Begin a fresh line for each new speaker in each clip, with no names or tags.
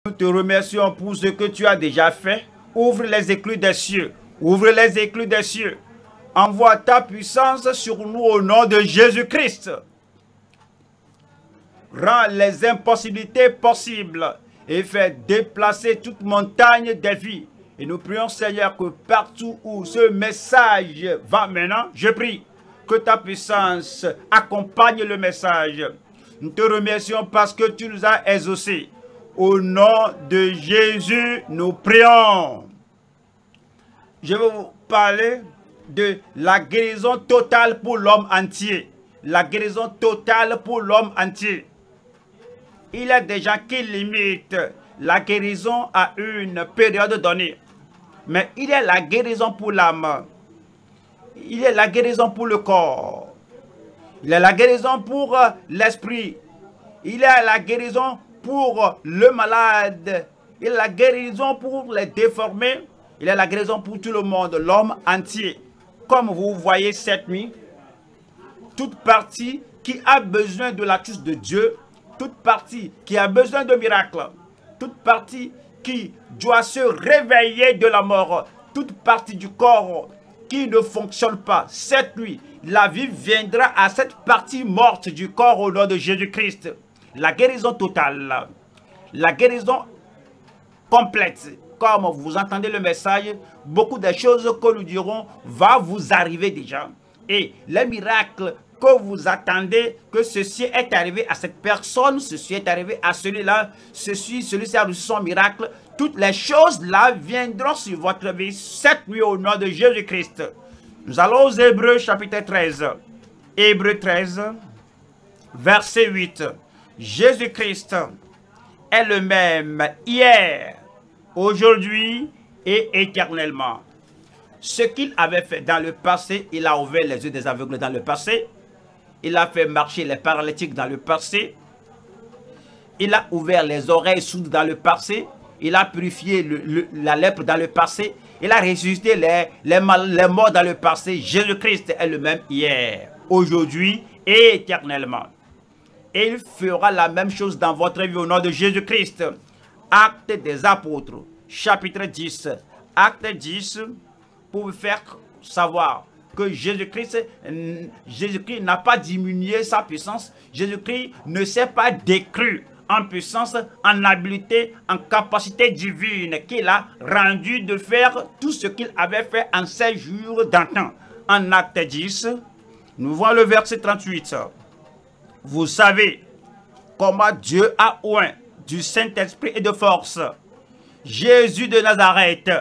Nous te remercions pour ce que tu as déjà fait. Ouvre les écluses des cieux. Ouvre les écluses des cieux. Envoie ta puissance sur nous au nom de Jésus-Christ. Rends les impossibilités possibles et fais déplacer toute montagne des vies. Et nous prions, Seigneur, que partout où ce message va maintenant, je prie que ta puissance accompagne le message. Nous te remercions parce que tu nous as exaucés. Au nom de Jésus, nous prions. Je vais vous parler de la guérison totale pour l'homme entier. La guérison totale pour l'homme entier. Il y a des gens qui limitent la guérison à une période donnée. Mais il y a la guérison pour l'âme. Il y a la guérison pour le corps. Il y a la guérison pour l'esprit. Il y a la guérison pour le malade. Il y a la guérison pour les déformés. Il y a la guérison pour tout le monde, l'homme entier. Comme vous voyez cette nuit, toute partie qui a besoin de la touche de Dieu, toute partie qui a besoin de miracles, toute partie qui doit se réveiller de la mort, toute partie du corps qui ne fonctionne pas, cette nuit, la vie viendra à cette partie morte du corps au nom de Jésus-Christ. La guérison totale, la guérison complète. Comme vous entendez le message, beaucoup de choses que nous dirons va vous arriver déjà. Et les miracles que vous attendez, que ceci est arrivé à cette personne, ceci est arrivé à celui-là, celui-ci a reçu son miracle. Toutes les choses là viendront sur votre vie cette nuit au nom de Jésus-Christ. Nous allons aux Hébreux chapitre 13. Hébreux 13, verset 8. Jésus-Christ est le même hier, aujourd'hui et éternellement. Ce qu'il avait fait dans le passé, il a ouvert les yeux des aveugles dans le passé. Il a fait marcher les paralytiques dans le passé. Il a ouvert les oreilles sourdes dans le passé. Il a purifié la lèpre dans le passé. Il a ressuscité les morts dans le passé. Jésus-Christ est le même hier, aujourd'hui et éternellement. Et il fera la même chose dans votre vie au nom de Jésus-Christ. Actes des apôtres, chapitre 10. Acte 10, pour vous faire savoir que Jésus-Christ n'a pas diminué sa puissance. Jésus-Christ ne s'est pas décru en puissance, en habileté, en capacité divine qu'il a rendu de faire tout ce qu'il avait fait en 16 jours d'antan. En Acte 10, nous voyons le verset 38. Vous savez comment Dieu a oint du Saint-Esprit et de force Jésus de Nazareth.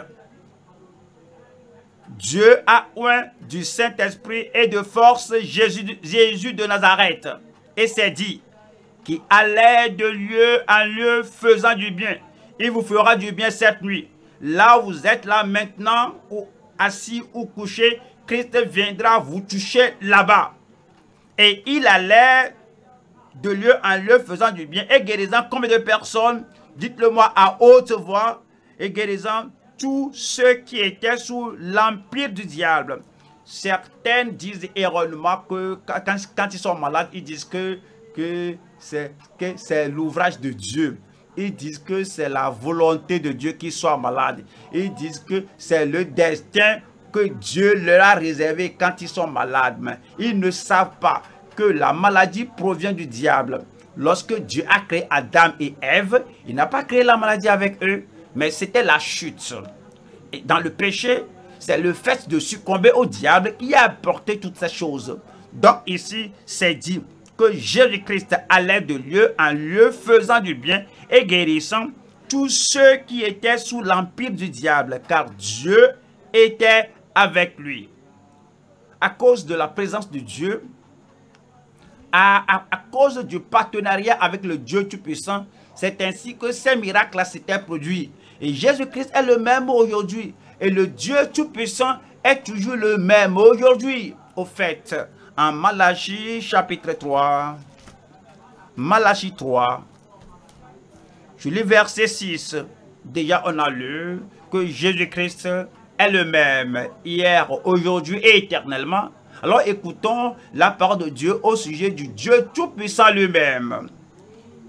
Dieu a oint du Saint-Esprit et de force Jésus de Nazareth. Et c'est dit qu'il allait de lieu en lieu faisant du bien. Il vous fera du bien cette nuit. Là où vous êtes là maintenant, ou assis ou couché, Christ viendra vous toucher là-bas. Et il allait de lieu en lieu faisant du bien et guérissant combien de personnes? Dites-le moi à haute voix. Et guérissant tous ceux qui étaient sous l'empire du diable. Certains disent erronément que quand ils sont malades, ils disent que c'est l'ouvrage de Dieu. Ils disent que c'est la volonté de Dieu qu'ils soient malades. Ils disent que c'est le destin que Dieu leur a réservé quand ils sont malades. Mais ils ne savent pas que la maladie provient du diable. Lorsque Dieu a créé Adam et Ève, il n'a pas créé la maladie avec eux, mais c'était la chute. Et dans le péché, c'est le fait de succomber au diable qui a apporté toutes ces choses. Donc ici, c'est dit que Jésus-Christ allait de lieu en lieu faisant du bien et guérissant tous ceux qui étaient sous l'empire du diable, car Dieu était avec lui. À cause de la présence de Dieu, à cause du partenariat avec le Dieu Tout-Puissant, c'est ainsi que ces miracles-là s'étaient produits. Et Jésus-Christ est le même aujourd'hui. Et le Dieu Tout-Puissant est toujours le même aujourd'hui. Au fait, en Malachie chapitre 3, Malachie 3, je lis verset 6. Déjà, on a lu que Jésus-Christ est le même hier, aujourd'hui et éternellement. Alors écoutons la parole de Dieu au sujet du Dieu Tout-Puissant lui-même.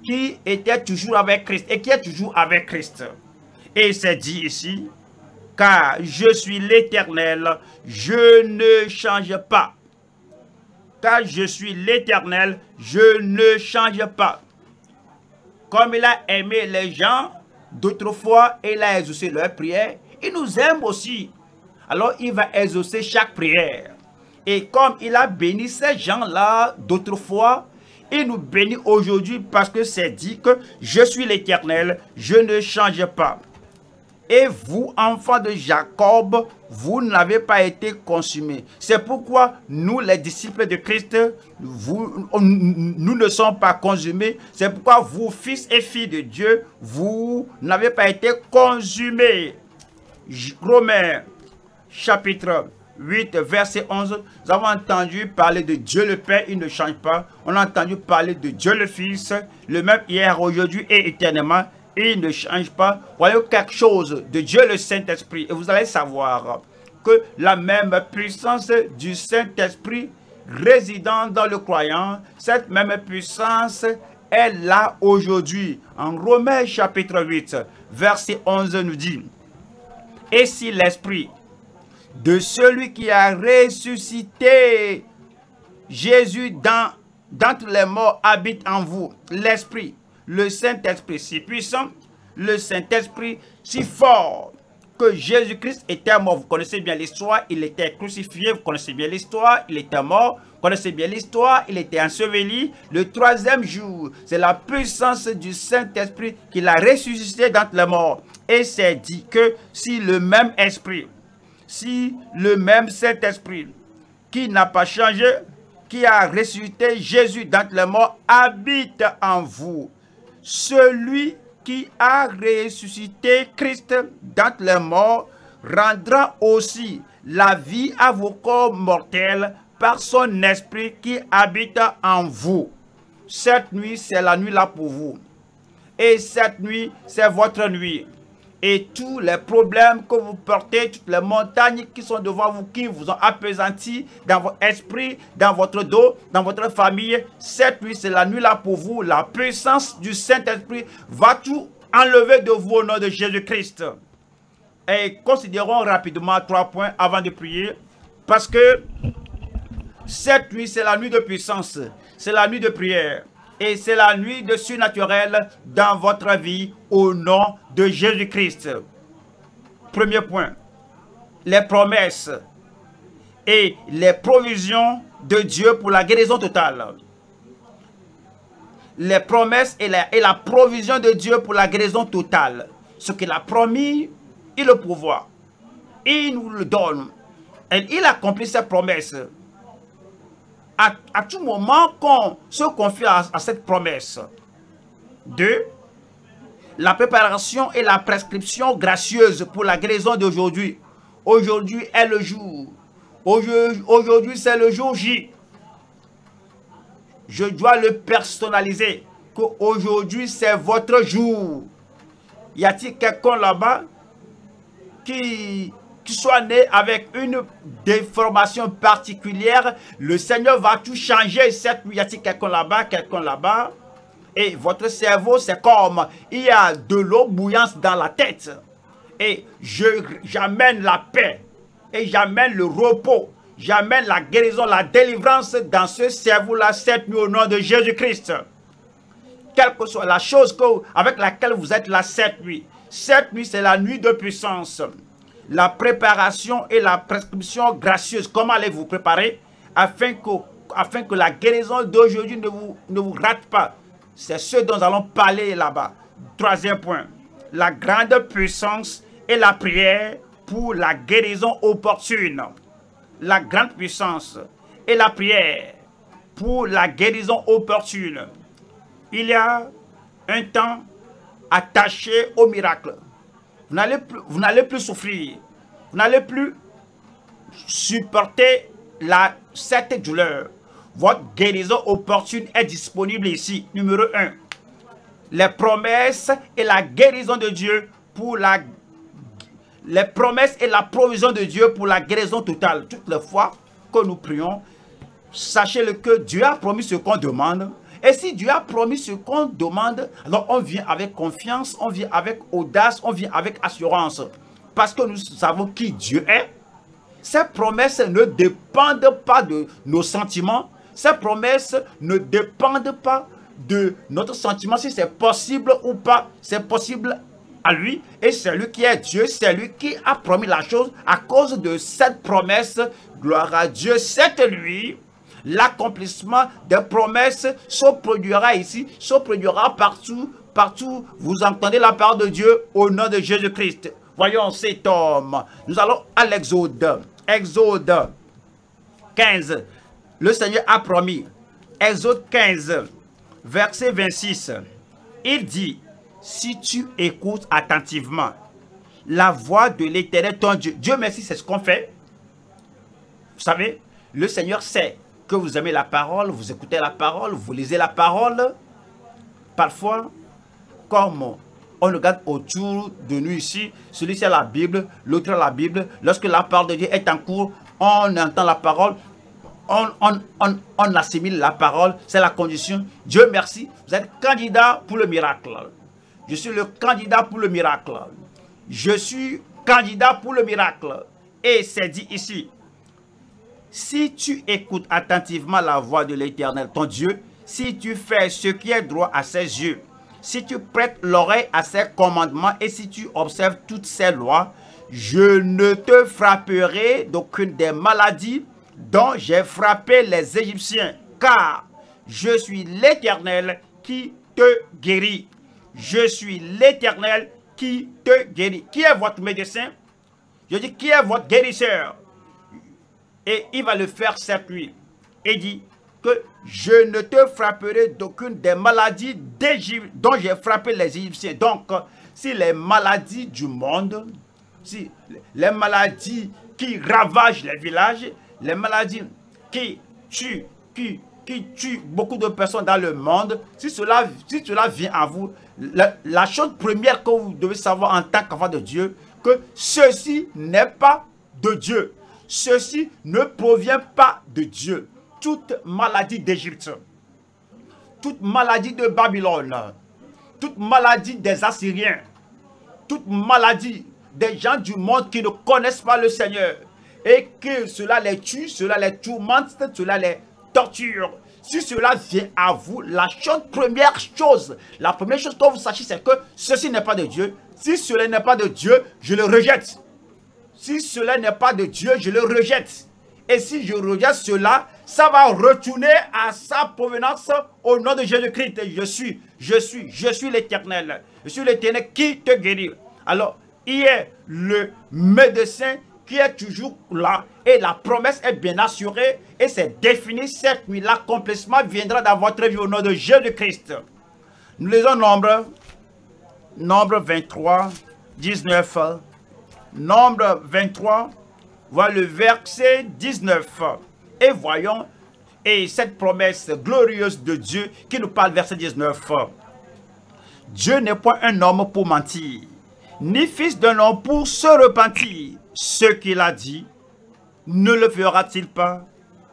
qui était toujours avec Christ et qui est toujours avec Christ. Et c'est dit ici, car je suis l'Éternel, je ne change pas. Car je suis l'Éternel, je ne change pas. Comme il a aimé les gens d'autrefois, il a exaucé leurs prières, il nous aime aussi. Alors il va exaucer chaque prière. Et comme il a béni ces gens-là d'autrefois, il nous bénit aujourd'hui parce que c'est dit que je suis l'Éternel, je ne change pas. Et vous, enfants de Jacob, vous n'avez pas été consumés. C'est pourquoi nous, les disciples de Christ, nous ne sommes pas consumés. C'est pourquoi vous, fils et filles de Dieu, vous n'avez pas été consumés. Romains, chapitre 8, verset 11, nous avons entendu parler de Dieu le Père, il ne change pas. On a entendu parler de Dieu le Fils, le même hier, aujourd'hui et éternellement. Il ne change pas. Voyez quelque chose de Dieu le Saint-Esprit. Et vous allez savoir que la même puissance du Saint-Esprit résidant dans le croyant, cette même puissance est là aujourd'hui. En Romains chapitre 8, verset 11 nous dit, « Et si l'Esprit de celui qui a ressuscité Jésus d'entre les morts habite en vous, l'Esprit, le Saint-Esprit si puissant, le Saint-Esprit si fort, que Jésus-Christ était mort. Vous connaissez bien l'histoire, il était crucifié, vous connaissez bien l'histoire, il était mort, vous connaissez bien l'histoire, il était enseveli. Le troisième jour, c'est la puissance du Saint-Esprit qui l'a ressuscité d'entre les morts. Et c'est dit que si le même Esprit, si le même Saint-Esprit qui n'a pas changé, qui a ressuscité Jésus d'entre les morts, habite en vous, celui qui a ressuscité Christ d'entre les morts rendra aussi la vie à vos corps mortels par son esprit qui habite en vous. Cette nuit, c'est la nuit là pour vous. Et cette nuit, c'est votre nuit. Et tous les problèmes que vous portez, toutes les montagnes qui sont devant vous, qui vous ont appesanti dans votre esprit, dans votre dos, dans votre famille, cette nuit, c'est la nuit là pour vous. La puissance du Saint-Esprit va tout enlever de vous au nom de Jésus-Christ. Et considérons rapidement 3 points avant de prier, parce que cette nuit, c'est la nuit de puissance, c'est la nuit de prière. Et c'est la nuit de surnaturel dans votre vie au nom de Jésus-Christ. Premier point, les promesses et les provisions de Dieu pour la guérison totale. Les promesses et la provision de Dieu pour la guérison totale. Ce qu'il a promis, il le pourvoit. Il nous le donne. Et il accomplit ses promesses. À tout moment qu'on se confie à cette promesse. 2. La préparation et la prescription gracieuse pour la guérison d'aujourd'hui. Aujourd'hui est le jour. Aujourd'hui c'est le jour J. Je dois le personnaliser. Qu'aujourd'hui c'est votre jour. Y a-t-il quelqu'un là-bas qui soit né avec une déformation particulière? Le Seigneur va tout changer cette nuit. Y a-t-il quelqu'un là-bas? Et votre cerveau, c'est comme il y a de l'eau bouillante dans la tête. Et j'amène la paix. Et j'amène le repos. J'amène la guérison, la délivrance dans ce cerveau-là cette nuit au nom de Jésus-Christ. Quelle que soit la chose avec laquelle vous êtes là cette nuit. Cette nuit, c'est la nuit de puissance. La préparation et la prescription gracieuse. Comment allez-vous préparer afin que la guérison d'aujourd'hui ne vous rate pas? C'est ce dont nous allons parler là-bas. Troisième point. La grande puissance et la prière pour la guérison opportune. La grande puissance et la prière pour la guérison opportune. Il y a un temps attaché au miracle. Vous n'allez plus souffrir. Vous n'allez plus supporter cette douleur. Votre guérison opportune est disponible ici. Numéro 1. Les promesses et la guérison de Dieu pour les promesses et la provision de Dieu pour la guérison totale. Toutes les fois que nous prions, sachez-le que Dieu a promis ce qu'on demande. Et si Dieu a promis ce qu'on demande, alors on vient avec confiance, on vient avec audace, on vient avec assurance. Parce que nous savons qui Dieu est. Ces promesses ne dépendent pas de nos sentiments. Ces promesses ne dépendent pas de notre sentiment, si c'est possible ou pas. C'est possible à lui. Et c'est lui qui est Dieu. C'est lui qui a promis la chose. À cause de cette promesse, gloire à Dieu, c'est lui. L'accomplissement des promesses se produira ici, se produira partout. Partout, vous entendez la parole de Dieu au nom de Jésus-Christ. Voyons cet homme. Nous allons à l'Exode. Exode 15. Le Seigneur a promis. Exode 15, verset 26. Il dit, si tu écoutes attentivement la voix de l'Éternel, ton Dieu. Dieu merci, c'est ce qu'on fait. Vous savez, le Seigneur sait que vous aimez la parole, vous écoutez la parole, vous lisez la parole. Parfois, comme on regarde autour de nous ici, celui-ci a la Bible, l'autre a la Bible. Lorsque la parole de Dieu est en cours, on entend la parole, on assimile la parole, c'est la condition. Dieu merci, vous êtes candidat pour le miracle. Je suis le candidat pour le miracle. Je suis candidat pour le miracle. Et c'est dit ici, si tu écoutes attentivement la voix de l'Éternel, ton Dieu, si tu fais ce qui est droit à ses yeux, si tu prêtes l'oreille à ses commandements et si tu observes toutes ses lois, je ne te frapperai d'aucune des maladies dont j'ai frappé les Égyptiens, car je suis l'Éternel qui te guérit. Je suis l'Éternel qui te guérit. Qui est votre médecin? Je dis, qui est votre guérisseur? Et il va le faire cette nuit. Et dit que je ne te frapperai d'aucune des maladies dont j'ai frappé les Égyptiens. Donc, si les maladies du monde, si les maladies qui ravagent les villages, les maladies qui tuent beaucoup de personnes dans le monde, si cela vient à vous, la chose première que vous devez savoir en tant qu'enfant de Dieu, que ceci n'est pas de Dieu. Ceci ne provient pas de Dieu. Toute maladie d'Égypte, toute maladie de Babylone, toute maladie des Assyriens, toute maladie des gens du monde qui ne connaissent pas le Seigneur et que cela les tue, cela les tourmente, cela les torture. Si cela vient à vous, la première chose que vous sachiez, c'est que ceci n'est pas de Dieu. Si cela n'est pas de Dieu, je le rejette. Si cela n'est pas de Dieu, je le rejette. Et si je rejette cela, ça va retourner à sa provenance au nom de Jésus-Christ. Je suis l'Éternel. Je suis l'Éternel qui te guérit. Alors, il est le médecin qui est toujours là. Et la promesse est bien assurée. Et c'est défini cette nuit. L'accomplissement viendra dans votre vie au nom de Jésus-Christ. Nous lisons Nombre 23, 19. Nombre 23, voilà le verset 19. Et voyons, et cette promesse glorieuse de Dieu qui nous parle, verset 19. Dieu n'est point un homme pour mentir, ni fils d'un homme pour se repentir. Ce qu'il a dit, ne le fera-t-il pas?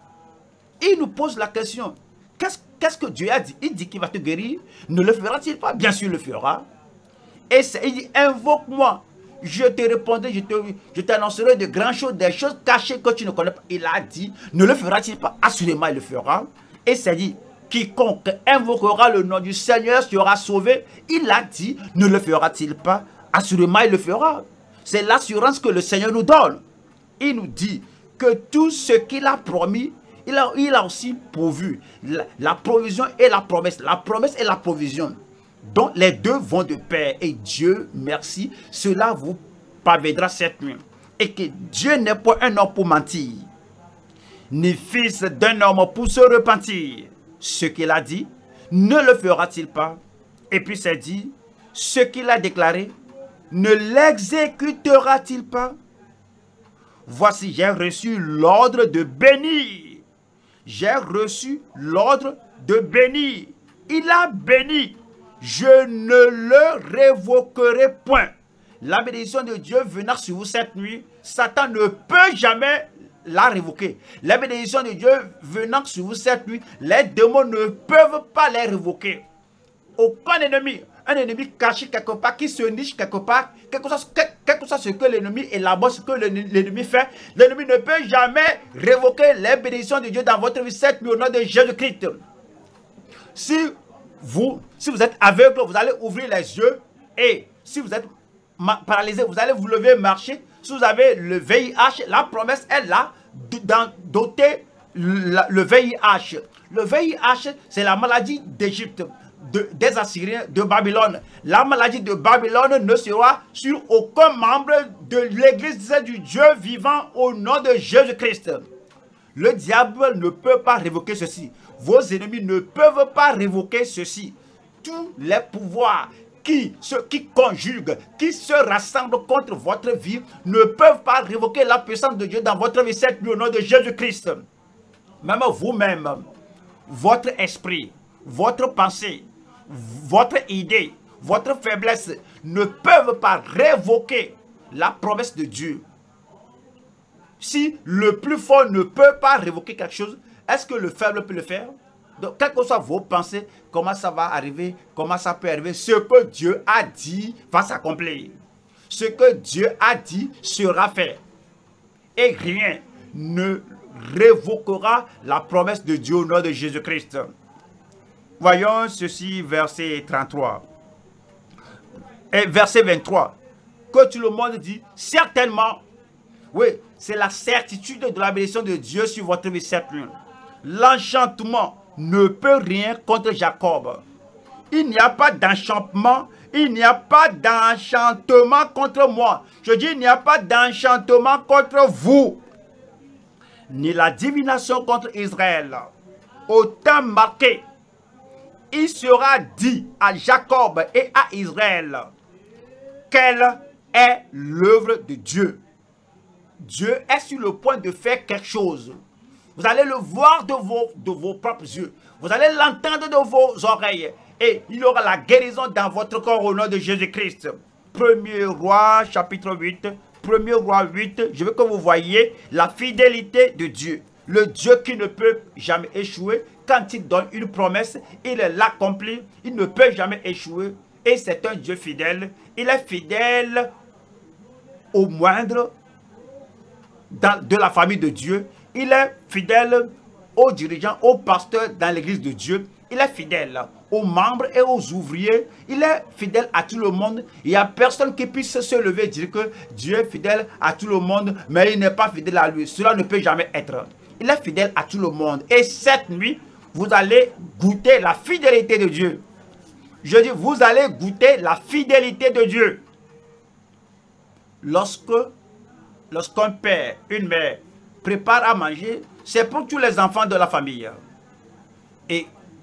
Il nous pose la question, qu'est-ce que Dieu a dit? Il dit qu'il va te guérir, ne le fera-t-il pas? Bien sûr, il le fera. Et il dit, invoque-moi. Je te répondrai, je t'annoncerai de grandes choses, des choses cachées que tu ne connais pas. Il a dit, ne le fera-t-il pas? Assurément, il le fera. Et c'est dit, quiconque invoquera le nom du Seigneur sera sauvé. Il a dit, ne le fera-t-il pas? Assurément, il le fera. C'est l'assurance que le Seigneur nous donne. Il nous dit que tout ce qu'il a promis, il a aussi pourvu. La provision et la promesse. La promesse et la provision. Donc les deux vont de pair. Et Dieu, merci, cela vous parviendra cette nuit. Et que Dieu n'est pas un homme pour mentir, ni fils d'un homme pour se repentir. Ce qu'il a dit, ne le fera-t-il pas? Et puis c'est dit, ce qu'il a déclaré, ne l'exécutera-t-il pas? Voici, j'ai reçu l'ordre de bénir. J'ai reçu l'ordre de bénir. Il a béni. Je ne le révoquerai point. La bénédiction de Dieu venant sur vous cette nuit, Satan ne peut jamais la révoquer. Les bénédictions de Dieu venant sur vous cette nuit, les démons ne peuvent pas les révoquer. Aucun ennemi, un ennemi caché quelque part, qui se niche quelque part, quelque chose ce que l'ennemi élabore, ce que l'ennemi fait, l'ennemi ne peut jamais révoquer les bénédictions de Dieu dans votre vie cette nuit au nom de Jésus-Christ. Si vous êtes aveugle, vous allez ouvrir les yeux, et si vous êtes paralysé, vous allez vous lever et marcher. Si vous avez le VIH, la promesse est là d'ôter le VIH. Le VIH, c'est la maladie d'Égypte, des Assyriens, de Babylone. La maladie de Babylone ne sera sur aucun membre de l'église du Dieu vivant au nom de Jésus-Christ. Le diable ne peut pas révoquer ceci. Vos ennemis ne peuvent pas révoquer ceci. Tous les pouvoirs qui conjuguent, qui se rassemblent contre votre vie, ne peuvent pas révoquer la puissance de Dieu dans votre vie cette nuit au nom de Jésus-Christ. Même vous-même, votre esprit, votre pensée, votre idée, votre faiblesse ne peuvent pas révoquer la promesse de Dieu. Si le plus fort ne peut pas révoquer quelque chose, est-ce que le faible peut le faire? Donc, quelles que soient vos pensées, comment ça va arriver, comment ça peut arriver, ce que Dieu a dit va s'accomplir. Ce que Dieu a dit sera fait. Et rien ne révoquera la promesse de Dieu au nom de Jésus-Christ. Voyons ceci, verset 33. Et verset 23. Que tout le monde dit, certainement, oui, c'est la certitude de la bénédiction de Dieu sur votre vie cette nuit. L'enchantement ne peut rien contre Jacob. Il n'y a pas d'enchantement, il n'y a pas d'enchantement contre moi. Je dis, il n'y a pas d'enchantement contre vous. Ni la divination contre Israël. Au temps marqué, il sera dit à Jacob et à Israël, quelle est l'œuvre de Dieu. Dieu est sur le point de faire quelque chose. Vous allez le voir de vos propres yeux. Vous allez l'entendre de vos oreilles. Et il y aura la guérison dans votre corps au nom de Jésus-Christ. 1er Roi, chapitre 8. 1er Roi 8. Je veux que vous voyez la fidélité de Dieu. Le Dieu qui ne peut jamais échouer. Quand il donne une promesse, il l'accomplit. Il ne peut jamais échouer. Et c'est un Dieu fidèle. Il est fidèle au moindre de la famille de Dieu. Il est fidèle aux dirigeants, aux pasteurs dans l'église de Dieu. Il est fidèle aux membres et aux ouvriers. Il est fidèle à tout le monde. Il n'y a personne qui puisse se lever et dire que Dieu est fidèle à tout le monde, mais il n'est pas fidèle à lui. Cela ne peut jamais être. Il est fidèle à tout le monde. Et cette nuit, vous allez goûter la fidélité de Dieu. Je dis, vous allez goûter la fidélité de Dieu. Lorsqu'un père, une mère prépare à manger, c'est pour tous les enfants de la famille. Et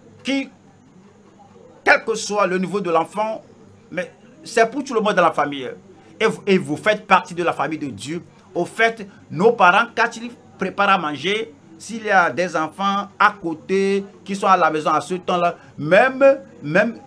quel que soit le niveau de l'enfant, mais c'est pour tout le monde dans la famille. Et vous faites partie de la famille de Dieu. Au fait, nos parents, quand ils préparent à manger, s'il y a des enfants à côté qui sont à la maison à ce temps-là, même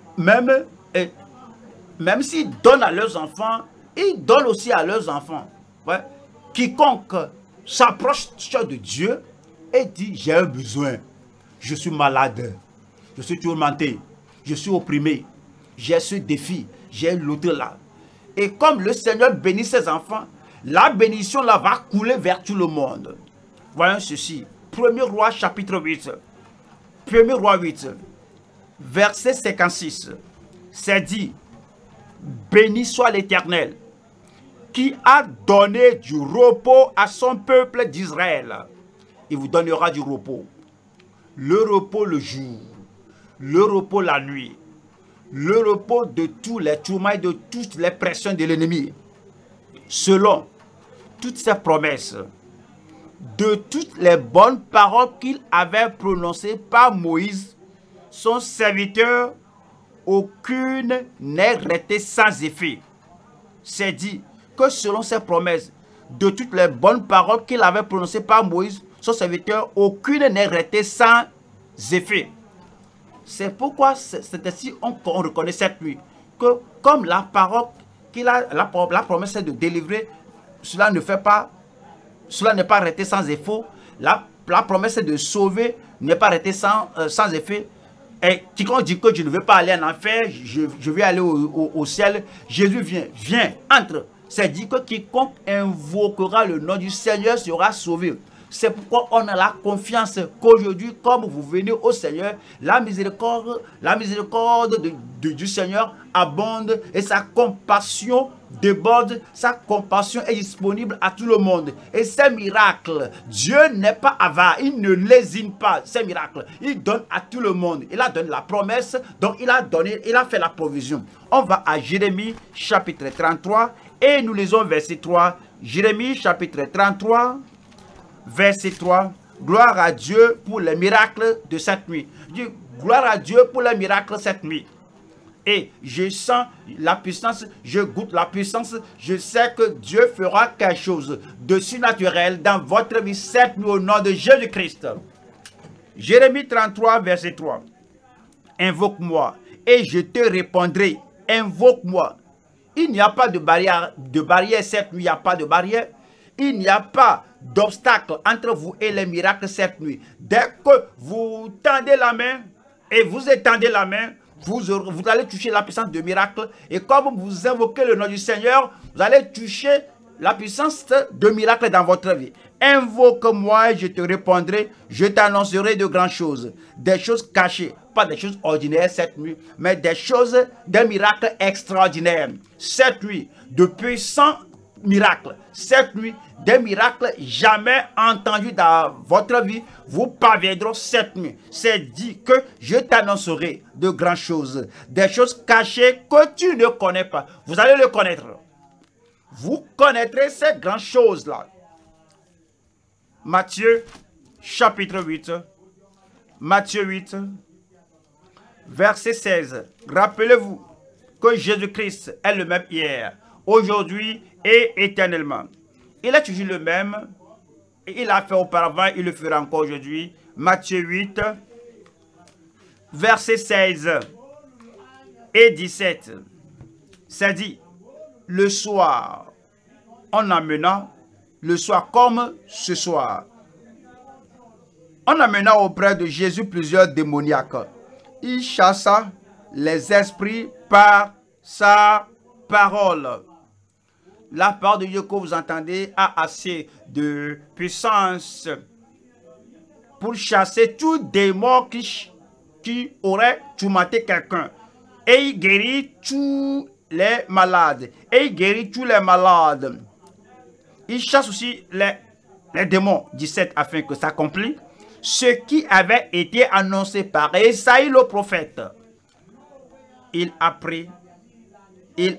s'ils donnent à leurs enfants, ils donnent aussi à leurs enfants. Ouais. Quiconque s'approche de Dieu et dit, j'ai un besoin, je suis malade, je suis tourmenté, je suis opprimé, j'ai ce défi, j'ai l'autre là. Et comme le Seigneur bénit ses enfants, la bénédiction là va couler vers tout le monde. Voyons ceci. 1er Roi chapitre 8. 1er Roi 8. Verset 56. C'est dit, béni soit l'Éternel, qui a donné du repos à son peuple d'Israël. Il vous donnera du repos. Le repos le jour, le repos la nuit, le repos de tous les tourments, de toutes les pressions de l'ennemi. Selon toutes ces promesses, de toutes les bonnes paroles qu'il avait prononcées par Moïse, son serviteur, aucune n'est restée sans effet. C'est dit que selon ces promesses, de toutes les bonnes paroles qu'il avait prononcées par Moïse, son serviteur, aucune n'est restée sans effet. C'est pourquoi c'est ainsi qu'on reconnaît cette nuit que comme la parole qu'il a, la promesse est de délivrer, cela ne fait pas cela n'est pas arrêté sans effet. La promesse de sauver n'est pas arrêtée sans effet. Et quiconque dit que je ne veux pas aller en enfer, je vais aller au ciel. Jésus viens, entre. C'est dit que quiconque invoquera le nom du Seigneur sera sauvé. C'est pourquoi on a la confiance qu'aujourd'hui, comme vous venez au Seigneur, la miséricorde du Seigneur abonde et sa compassion déborde, sa compassion est disponible à tout le monde. Et ces miracles, Dieu n'est pas avare, il ne lésine pas ces miracles. Il donne à tout le monde. Il a donné la promesse, donc il a fait la provision. On va à Jérémie chapitre 33 et nous lisons verset 3. Jérémie chapitre 33. Verset 3, gloire à Dieu pour les miracles de cette nuit. Je dis, gloire à Dieu pour les miracles cette nuit. Et je sens la puissance, je goûte la puissance, je sais que Dieu fera quelque chose de surnaturel dans votre vie cette nuit au nom de Jésus-Christ. Jérémie 33, verset 3. Invoque-moi et je te répondrai. Invoque-moi. Il n'y a pas de barrière cette nuit, il n'y a pas de barrière. Il n'y a pas d'obstacle entre vous et les miracles cette nuit. Dès que vous tendez la main et vous étendez la main, vous allez toucher la puissance de miracle. Et comme vous invoquez le nom du Seigneur, vous allez toucher la puissance de miracle dans votre vie. Invoque-moi et je te répondrai. Je t'annoncerai de grandes choses. Des choses cachées. Pas des choses ordinaires cette nuit, mais des miracles extraordinaires. Cette nuit, de puissants miracles. Cette nuit, des miracles jamais entendus dans votre vie vous parviendront cette nuit. C'est dit que je t'annoncerai de grandes choses, des choses cachées que tu ne connais pas. Vous allez le connaître. Vous connaîtrez ces grandes choses-là. Matthieu chapitre 8. Matthieu 8, verset 16. Rappelez-vous que Jésus-Christ est le même hier, aujourd'hui et éternellement. Il est toujours le même. Il a fait auparavant, il le fera encore aujourd'hui. Matthieu 8, verset 16 et 17. C'est dit, le soir, en amenant, le soir comme ce soir, en amenant auprès de Jésus plusieurs démoniaques, il chassa les esprits par sa parole. La parole de Dieu que vous entendez a assez de puissance pour chasser tout démon qui aurait tourmenté quelqu'un. Et il guérit tous les malades. Et il guérit tous les malades. Il chasse aussi les démons, 17, afin que s'accomplisse ce qui avait été annoncé par Esaïe le prophète. Il a pris. Il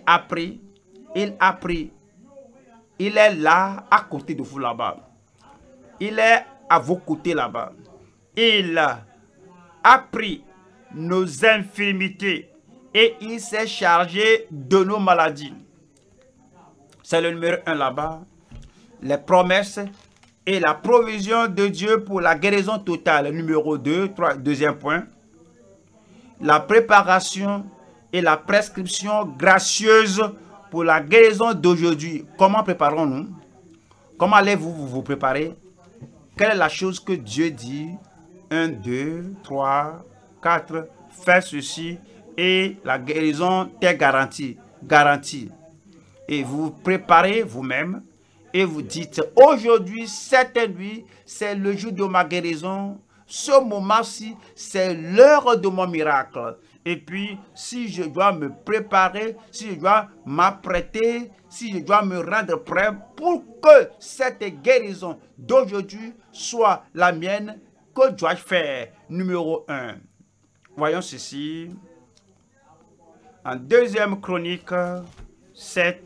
est là, à côté de vous là-bas. Il est à vos côtés là-bas. Il a pris nos infirmités et il s'est chargé de nos maladies. C'est le numéro 1 là-bas. Les promesses et la provision de Dieu pour la guérison totale. Numéro 2, deuxième point. La préparation et la prescription gracieuse pour la guérison d'aujourd'hui. Comment préparons-nous? Comment allez-vous vous préparer? Quelle est la chose que Dieu dit? 1, 2, 3, 4. Fais ceci et la guérison t'est garantie. Et vous préparez vous-même et vous dites, aujourd'hui, cette nuit, c'est le jour de ma guérison. Ce moment-ci, c'est l'heure de mon miracle. Et puis, si je dois me préparer, si je dois m'apprêter, si je dois me rendre prêt pour que cette guérison d'aujourd'hui soit la mienne, que dois-je faire? Numéro 1. Voyons ceci. En 2e Chronique 7.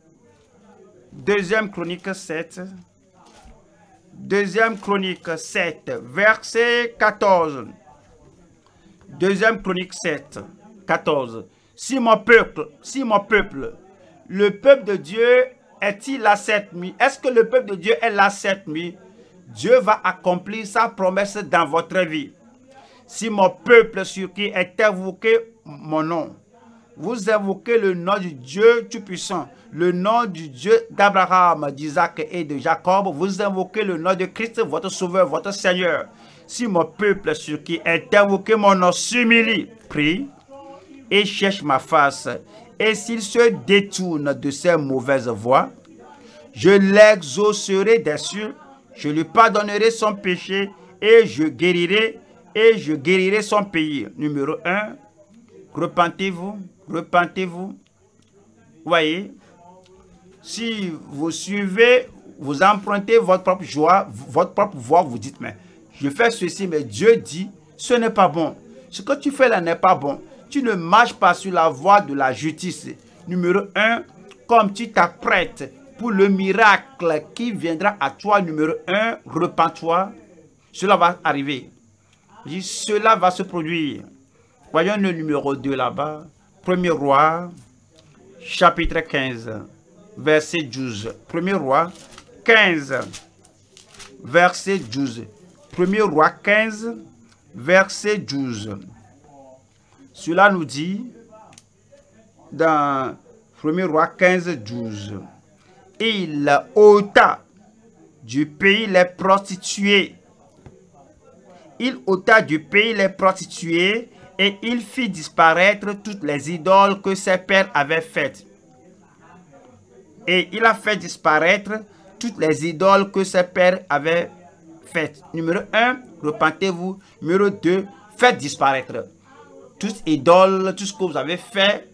2e Chronique 7. 2e Chronique 7, verset 14. 2e Chronique 7, 14. Si mon peuple, le peuple de Dieu est-il là cette nuit? Est-ce que le peuple de Dieu est là cette nuit? Dieu va accomplir sa promesse dans votre vie. Si mon peuple sur qui est invoqué mon nom, vous invoquez le nom du Dieu Tout-Puissant, le nom du Dieu d'Abraham, d'Isaac et de Jacob. Vous invoquez le nom de Christ, votre Sauveur, votre Seigneur. Si mon peuple sur qui est invoqué mon nom s'humilie, prie et cherche ma face, et s'il se détourne de ses mauvaises voies, je l'exaucerai des cieux, je lui pardonnerai son péché et je guérirai son pays. Numéro 1, repentez-vous, repentez-vous. Voyez, si vous suivez, vous empruntez votre propre joie, votre propre voie, vous dites, mais je fais ceci, mais Dieu dit, ce n'est pas bon. Ce que tu fais là n'est pas bon. Tu ne marches pas sur la voie de la justice. Numéro 1, comme tu t'apprêtes pour le miracle qui viendra à toi. Numéro 1, repens-toi. Cela va arriver. Cela va se produire. Voyons le numéro 2 là-bas. 1er Roi, chapitre 15, verset 12. 1er Roi, 15, verset 12. 1er Roi 15, verset 12. Cela nous dit dans 1er Roi 15, 12. Il ôta du pays les prostituées. Il ôta du pays les prostituées et il fit disparaître toutes les idoles que ses pères avaient faites. Et il a fait disparaître toutes les idoles que ses pères avaient faites. Numéro 1, repentez-vous. Numéro 2, faites disparaître toute idole, tout ce que vous avez fait,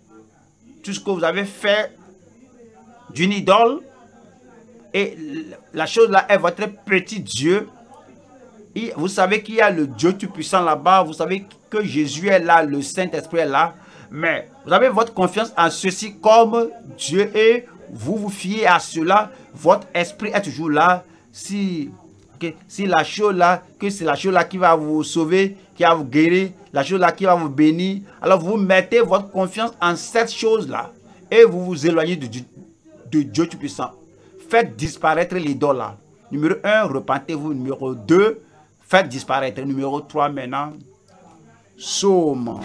d'une idole. Et la chose là est votre petit Dieu. Et vous savez qu'il y a le Dieu Tout-Puissant là-bas. Vous savez que Jésus est là, le Saint-Esprit est là. Mais vous avez votre confiance en ceci comme Dieu et vous vous fiez à cela. Votre esprit est toujours là. Si la chose là, que c'est la chose là qui va vous sauver, qui va vous guérir, la chose là qui va vous bénir. Alors vous mettez votre confiance en cette chose là et vous vous éloignez de Dieu Tout-Puissant. Faites disparaître l'idole là. Numéro 1, repentez-vous. Numéro 2, faites disparaître. Numéro 3 maintenant. Psaume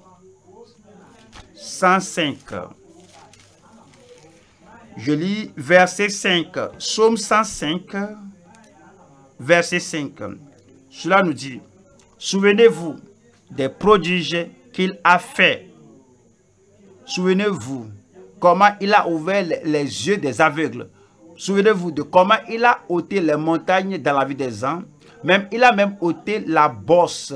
105. Je lis verset 5. Psaume 105, verset 5. Cela nous dit, souvenez-vous des prodiges qu'il a fait. Souvenez-vous comment il a ouvert les yeux des aveugles. Souvenez-vous de comment il a ôté les montagnes dans la vie des gens. Il a même ôté la bosse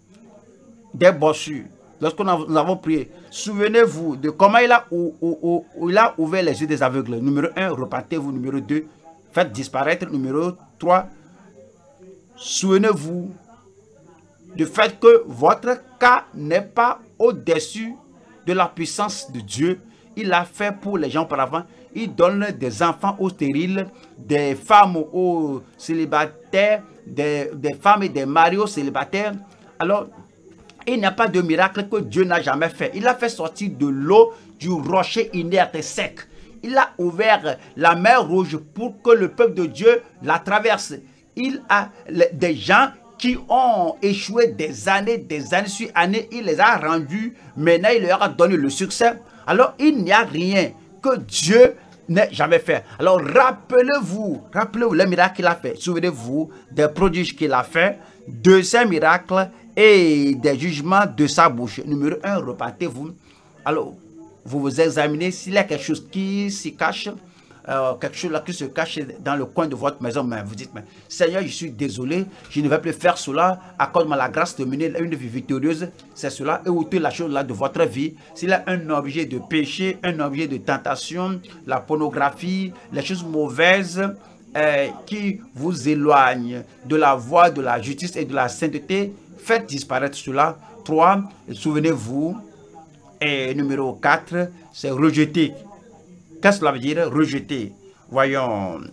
des bossures. Lorsque nous avons prié, souvenez-vous de comment il a ouvert les yeux des aveugles. Numéro 1, repentez-vous. Numéro 2, faites disparaître. Numéro 3, souvenez-vous du fait que votre cas n'est pas au-dessus de la puissance de Dieu. Il a fait pour les gens auparavant. Il donne des enfants aux stériles, des femmes aux célibataires, des femmes et des maris aux célibataires. Alors, il n'y a pas de miracle que Dieu n'a jamais fait. Il a fait sortir de l'eau du rocher inerte et sec. Il a ouvert la mer Rouge pour que le peuple de Dieu la traverse. Il a des gens qui ont échoué des années sur années. Il les a rendus. Maintenant, il leur a donné le succès. Alors, il n'y a rien que Dieu n'ait jamais fait. Alors, rappelez-vous les miracles qu'il a fait. Souvenez-vous des prodiges qu'il a fait, de ses miracles et des jugements de sa bouche. Numéro 1, repentez-vous. Alors, vous vous examinez s'il y a quelque chose qui s'y cache, quelque chose là qui se cache dans le coin de votre maison. Mais vous dites, mais Seigneur, je suis désolé, je ne vais plus faire cela. Accorde-moi la grâce de mener une vie victorieuse. C'est cela. Et ôtez la chose là de votre vie. S'il y a un objet de péché, un objet de tentation, la pornographie, les choses mauvaises qui vous éloignent de la voie de la justice et de la sainteté, faites disparaître cela. 3, souvenez-vous. Et numéro 4, c'est rejeter. Qu'est-ce que cela veut dire, rejeter? Voyons,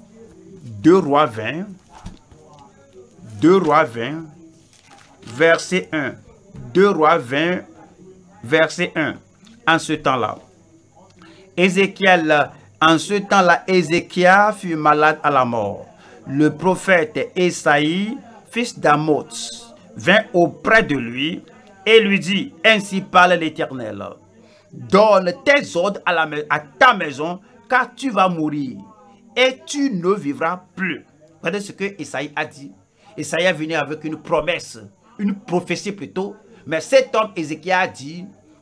2 Rois 20, verset 1. 2 Rois 20, verset 1. En ce temps-là, Ézéchiel fut malade à la mort. Le prophète Esaïe, fils d'Amoz, vint auprès de lui et lui dit, ainsi parle l'Éternel. donne tes ordres à ta maison, car tu vas mourir et tu ne vivras plus. Regardez ce que Esaïe a dit. Esaïe est venu avec une promesse, une prophétie plutôt. Mais cet homme, Ézéchiel, a dit,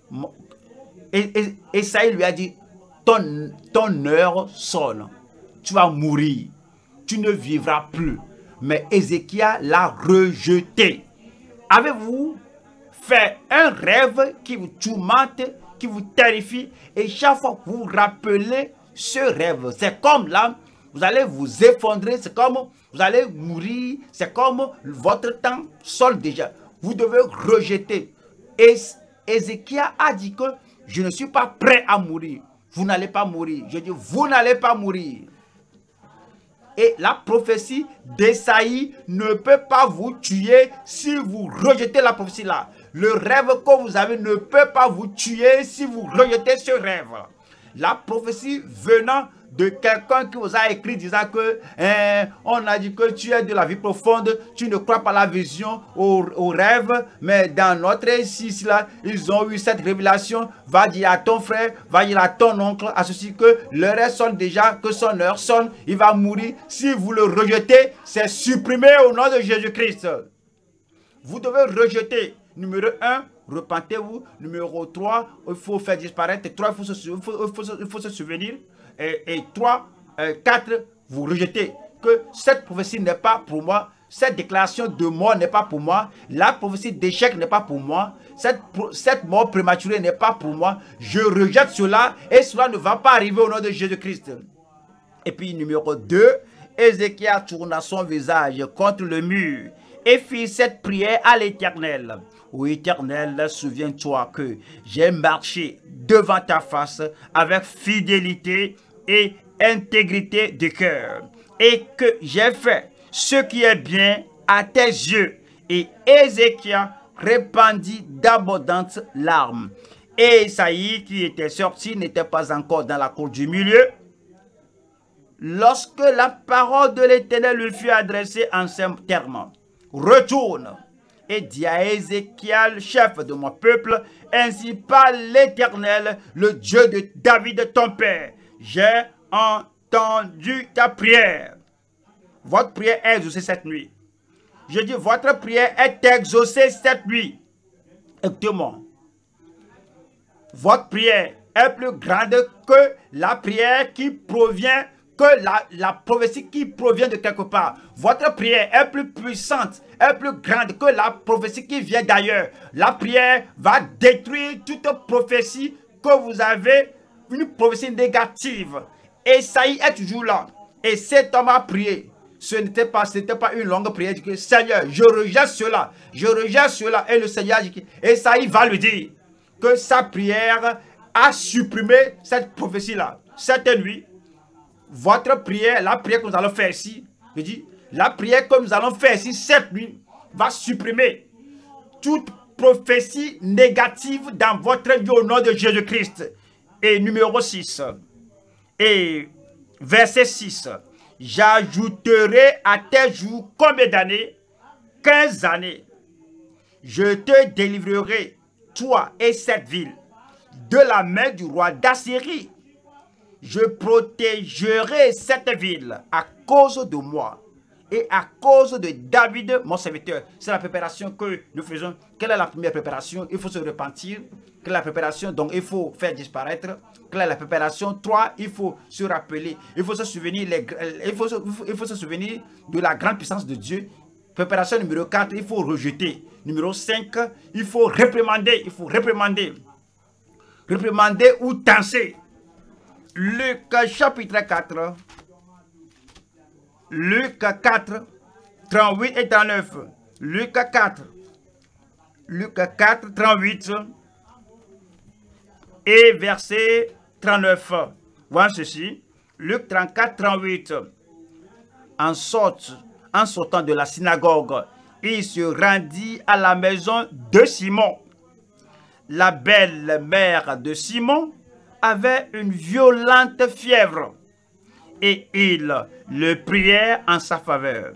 Esaïe lui a dit, ton heure sonne, tu vas mourir, tu ne vivras plus. Mais Ézéchiel l'a rejeté. Avez-vous fait un rêve qui vous tourmente, qui vous terrifie, et chaque fois que vous vous rappelez ce rêve, c'est comme là, vous allez vous effondrer, c'est comme vous allez mourir, c'est comme votre temps sonne déjà. Vous devez rejeter. Et Ézéchiel a dit que je ne suis pas prêt à mourir. Vous n'allez pas mourir. Je dis, vous n'allez pas mourir. Et la prophétie d'Esaïe ne peut pas vous tuer si vous rejetez la prophétie là. Le rêve que vous avez ne peut pas vous tuer si vous rejetez ce rêve. La prophétie venant de quelqu'un qui vous a écrit disant que on a dit que tu es de la vie profonde, tu ne crois pas à la vision, au rêve, mais dans notre ici là, ils ont eu cette révélation. Va dire à ton frère, va dire à ton oncle, à ceci que l'heure sonne déjà, que son heure sonne, il va mourir. Si vous le rejetez, c'est supprimé au nom de Jésus-Christ. Vous devez rejeter. Numéro 1, repentez-vous. Numéro 3, il faut faire disparaître. 3, il faut se souvenir. Et 3, 4, vous rejetez que cette prophétie n'est pas pour moi. Cette déclaration de mort n'est pas pour moi. La prophétie d'échec n'est pas pour moi. Cette mort prématurée n'est pas pour moi. Je rejette cela et cela ne va pas arriver au nom de Jésus-Christ. Et puis numéro 2, Ézéchiel tourna son visage contre le mur et fit cette prière à l'Éternel. Ô Éternel, souviens-toi que j'ai marché devant ta face avec fidélité et intégrité de cœur, et que j'ai fait ce qui est bien à tes yeux. Et Ézéchiel répandit d'abondantes larmes. Et Esaïe, qui était sorti, n'était pas encore dans la cour du milieu, lorsque la parole de l'Éternel lui fut adressée en ces termes. Retourne et dis à Ézéchiel, chef de mon peuple, ainsi parle l'Éternel, le Dieu de David ton père. J'ai entendu ta prière. Votre prière est exaucée cette nuit. Je dis, votre prière est exaucée cette nuit. Écoutez-moi. Votre prière est plus grande que la prière qui provient, que la prophétie qui provient de quelque part. Votre prière est plus puissante, est plus grande que la prophétie qui vient d'ailleurs. La prière va détruire toute prophétie que vous avez, une prophétie négative. Esaïe est toujours là. Et cet homme a prié. Ce n'était pas une longue prière. Il dit, Seigneur, je rejette cela. Je rejette cela. Et le Seigneur dit, Esaïe va lui dire que sa prière a supprimé cette prophétie-là. Cette nuit, votre prière, la prière que nous allons faire ici, je dis, la prière que nous allons faire ici cette nuit va supprimer toute prophétie négative dans votre vie au nom de Jésus-Christ. Et numéro 6, et verset 6, j'ajouterai à tes jours combien d'années? 15 années. Je te délivrerai, toi et cette ville, de la main du roi d'Assyrie. Je protégerai cette ville à cause de moi et à cause de David, mon serviteur. C'est la préparation que nous faisons. Quelle est la première préparation? Il faut se repentir. Quelle est la préparation? Donc, il faut faire disparaître. Quelle est la préparation? 3, il faut se rappeler. Il faut se souvenir, il faut se souvenir de la grande puissance de Dieu. Préparation numéro 4, il faut rejeter. Numéro 5, il faut réprimander. Il faut réprimander. Réprimander ou danser. Luc chapitre 4. Luc 4, 38 et 39. Luc 4. Luc 4, 38 et verset 39. Voilà ceci. Luc 34, 38. En sortant de la synagogue, il se rendit à la maison de Simon. La belle-mère de Simon avait une violente fièvre et il le priait en sa faveur.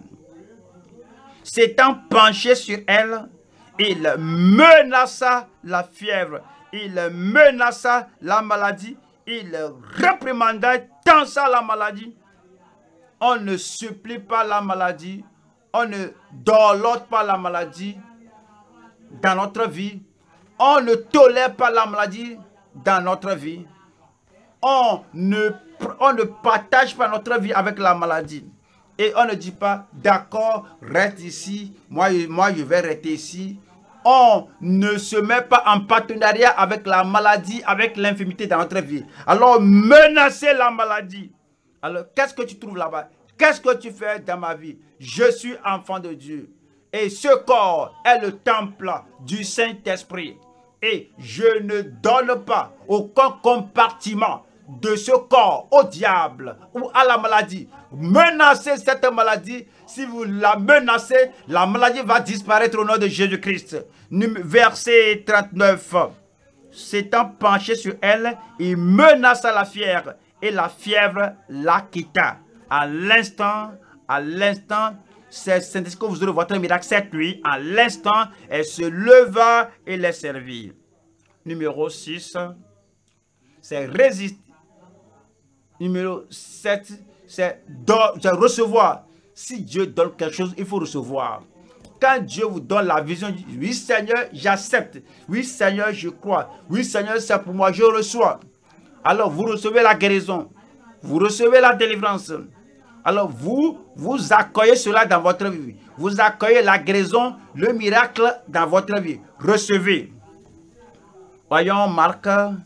S'étant penché sur elle, il menaça la fièvre il menaça la maladie, il réprimanda, tensa la maladie. On ne supplie pas la maladie, on ne dorlote pas la maladie dans notre vie, on ne tolère pas la maladie dans notre vie, on ne partage pas notre vie avec la maladie. Et on ne dit pas, d'accord, reste ici, moi je vais rester ici. On ne se met pas en partenariat avec la maladie, avec l'infirmité dans notre vie. Alors, menacez la maladie. Alors, qu'est-ce que tu trouves là-bas? Qu'est-ce que tu fais dans ma vie? Je suis enfant de Dieu. Et ce corps est le temple du Saint-Esprit. Et je ne donne pas aucun compartiment de ce corps au diable ou à la maladie. Menacez cette maladie. Si vous la menacez, la maladie va disparaître au nom de Jésus-Christ. Verset 39. S'étant penché sur elle, il menaça la fièvre et la fièvre la quitta. À l'instant, c'est ce que vous aurez votre miracle cette nuit. À l'instant, elle se leva et les servit. Numéro 6, c'est résister. Numéro 7, c'est recevoir. Si Dieu donne quelque chose, il faut recevoir. Quand Dieu vous donne la vision, oui Seigneur, j'accepte. Oui Seigneur, je crois. Oui Seigneur, c'est pour moi, je reçois. Alors vous recevez la guérison. Vous recevez la délivrance. Alors vous accueillez cela dans votre vie. Vous accueillez la guérison, le miracle dans votre vie. Recevez. Voyons Marc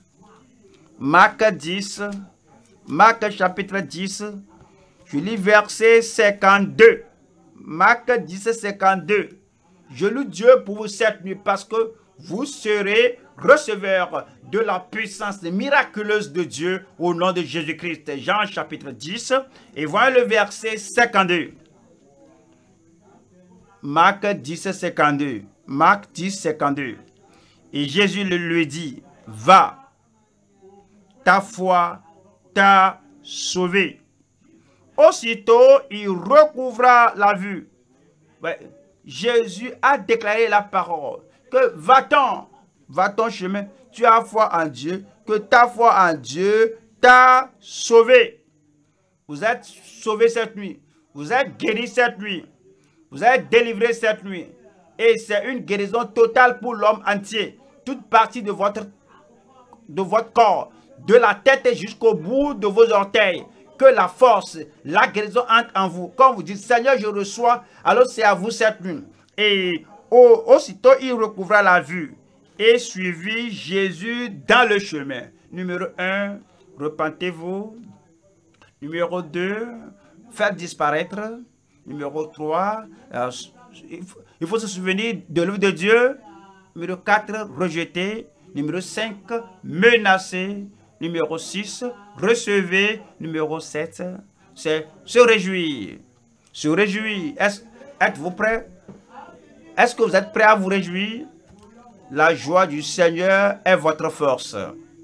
10. Marc chapitre 10. Je lis verset 52. Marc 10, 52. Je loue Dieu pour vous cette nuit parce que vous serez receveurs de la puissance miraculeuse de Dieu au nom de Jésus-Christ. Jean chapitre 10 et voyez le verset 52. Marc 10, 52. Marc 10, 52. Et Jésus lui dit, va, ta foi t'a sauvé. Aussitôt, il recouvra la vue. Ouais, Jésus a déclaré la parole que va-t'en chemin, tu as foi en Dieu, que ta foi en Dieu t'a sauvé. Vous êtes sauvé cette nuit, vous êtes guéri cette nuit, vous êtes délivré cette nuit. Et c'est une guérison totale pour l'homme entier. Toute partie de votre corps, de la tête jusqu'au bout de vos orteils. Que la force, la guérison entre en vous. Quand vous dites, Seigneur, je reçois, alors c'est à vous cette nuit. Et aussitôt, il recouvra la vue et suivit Jésus dans le chemin. Numéro 1, repentez-vous. Numéro 2, faites disparaître. Numéro 3, il faut se souvenir de l'œuvre de Dieu. Numéro 4, rejeter. Numéro 5, menacer. Numéro 6, recevez. Numéro 7, c'est se réjouir. Se réjouir. Êtes-vous prêts? Est-ce que vous êtes prêts à vous réjouir? La joie du Seigneur est votre force.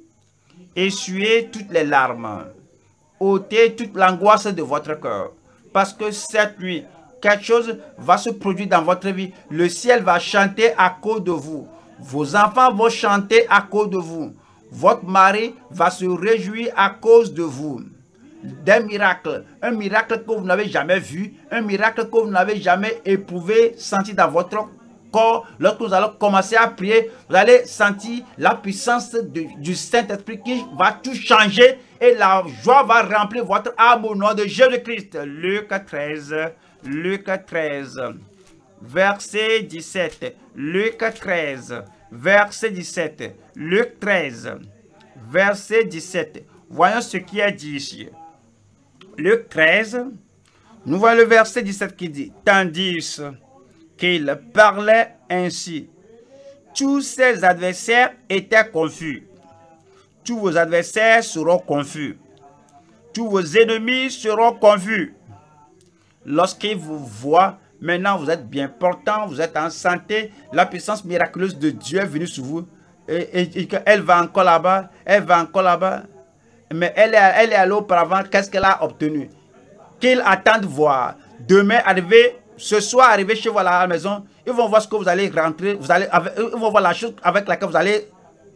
Essuyez toutes les larmes. ôtez toute l'angoisse de votre cœur. Parce que cette nuit, quelque chose va se produire dans votre vie. Le ciel va chanter à cause de vous. Vos enfants vont chanter à cause de vous. Votre mari va se réjouir à cause de vous. D'un miracle. Un miracle que vous n'avez jamais vu. Un miracle que vous n'avez jamais éprouvé, senti dans votre corps. Lorsque vous allez commencer à prier, vous allez sentir la puissance du Saint-Esprit qui va tout changer. Et la joie va remplir votre âme au nom de Jésus-Christ. Luc 13. Luc 13. Verset 17. Luc 13. Verset 17. Luc 13. Verset 17. Voyons ce qui est dit ici. Luc 13. Nous voyons le verset 17 qui dit: tandis qu'il parlait ainsi, tous ses adversaires étaient confus. Tous vos adversaires seront confus. Tous vos ennemis seront confus. Lorsqu'ils vous voient, maintenant vous êtes bien portant, vous êtes en santé, la puissance miraculeuse de Dieu est venue sur vous. Et elle va encore là-bas, elle va encore là-bas. Mais elle est allée auparavant, qu'est-ce qu'elle a obtenu? Qu'ils attendent voir. Demain, arriver, ce soir, arriver chez vous à la maison, ils vont voir ce que vous allez rentrer, ils vont voir la chose avec laquelle vous allez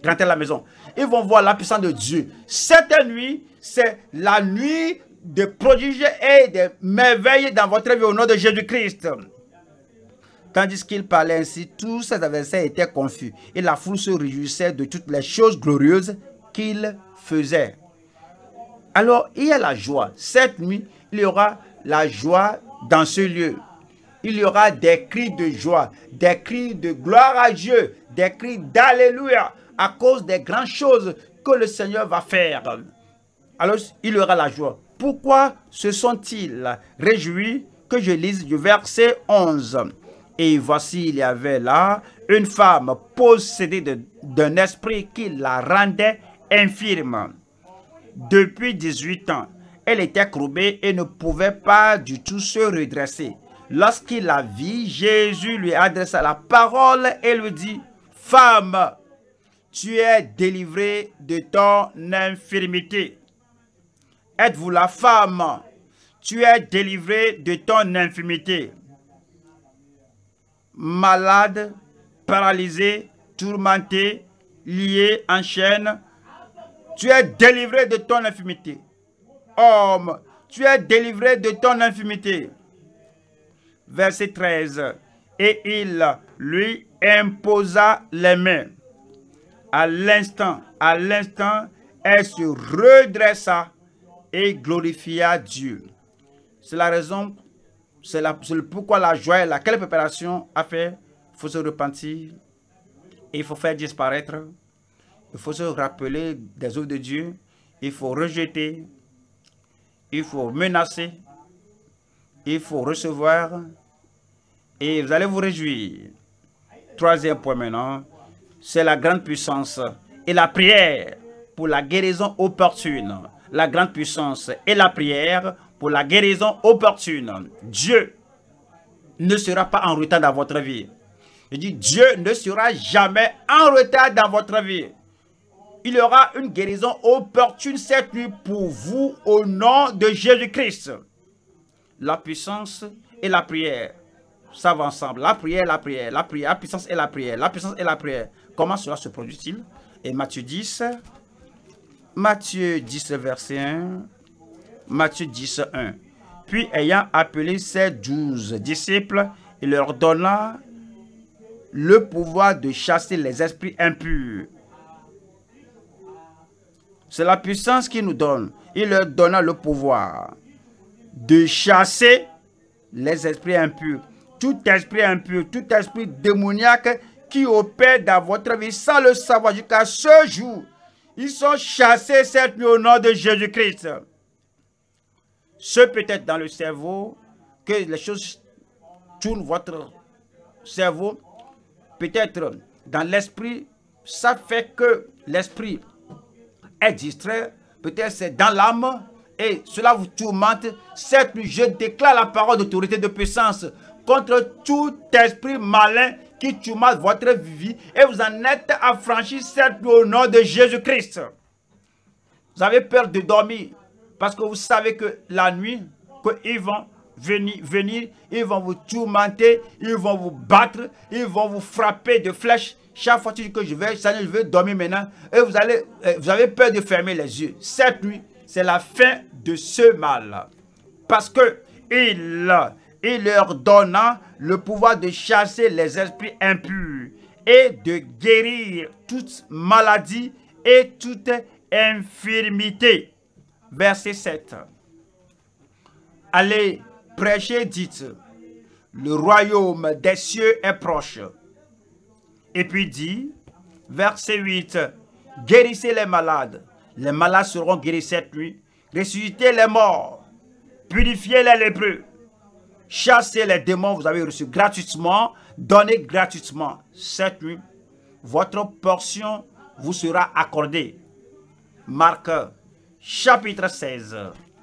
rentrer à la maison. Ils vont voir la puissance de Dieu. Cette nuit, c'est la nuit de prodiges et de merveilles dans votre vie au nom de Jésus-Christ. Tandis qu'il parlait ainsi, tous ses adversaires étaient confus et la foule se réjouissait de toutes les choses glorieuses qu'il faisait. Alors, il y a la joie. Cette nuit, il y aura la joie dans ce lieu. Il y aura des cris de joie, des cris de gloire à Dieu, des cris d'alléluia à cause des grandes choses que le Seigneur va faire. Alors, il y aura la joie. Pourquoi se sont-ils réjouis? Que je lise du verset 11. Et voici, il y avait là une femme possédée d'un esprit qui la rendait infirme. Depuis 18 ans, elle était courbée et ne pouvait pas du tout se redresser. Lorsqu'il la vit, Jésus lui adressa la parole et lui dit, « Femme, tu es délivrée de ton infirmité. » Êtes-vous la femme? Tu es délivrée de ton infirmité. Malade, paralysé, tourmenté, lié en chaîne, tu es délivré de ton infirmité. Homme, tu es délivré de ton infirmité. Verset 13. Et il lui imposa les mains. À l'instant, elle se redressa et glorifia Dieu. C'est la raison, c'est pourquoi la joie est là. Quelle préparation a fait? Il faut se repentir. Et il faut faire disparaître. Il faut se rappeler des œuvres de Dieu. Il faut rejeter. Il faut menacer. Il faut recevoir. Et vous allez vous réjouir. Troisième point maintenant, c'est la grande puissance et la prière pour la guérison opportune. La grande puissance et la prière pour la guérison opportune. Dieu ne sera pas en retard dans votre vie. Je dis, Dieu ne sera jamais en retard dans votre vie. Il y aura une guérison opportune cette nuit pour vous au nom de Jésus-Christ. La puissance et la prière, ça va ensemble. La prière, la prière, la prière, la puissance et la prière, la puissance et la prière. Comment cela se produit-il? Et Matthieu 10, verset 1, Matthieu 10, 1. Puis ayant appelé ses 12 disciples, il leur donna le pouvoir de chasser les esprits impurs. C'est la puissance qu'il nous donne. Il leur donna le pouvoir de chasser les esprits impurs. Tout esprit impur, tout esprit démoniaque qui opère dans votre vie sans le savoir jusqu'à ce jour, ils sont chassés cette nuit au nom de Jésus-Christ. Ce peut être dans le cerveau, que les choses tournent votre cerveau. Peut-être dans l'esprit, ça fait que l'esprit est distrait. Peut-être c'est dans l'âme et cela vous tourmente. Cette nuit, je déclare la parole d'autorité de puissance contre tout esprit malin qui tourmente votre vie et vous en êtes affranchis cette nuit au nom de Jésus-Christ. Vous avez peur de dormir parce que vous savez que la nuit, qu'ils vont venir, ils vont vous tourmenter, ils vont vous battre, ils vont vous frapper de flèches. Chaque fois que je vais dormir maintenant, et vous avez peur de fermer les yeux. Cette nuit, c'est la fin de ce mal. Parce que il leur donna le pouvoir de chasser les esprits impurs et de guérir toute maladie et toute infirmité. Verset 7. Allez, prêchez, dites, le royaume des cieux est proche. Et puis dit, verset 8, guérissez les malades seront guéris cette nuit, ressuscitez les morts, purifiez les lépreux, chassez les démons, vous avez reçu gratuitement, donnez gratuitement cette nuit, votre portion vous sera accordée. Marc chapitre 16.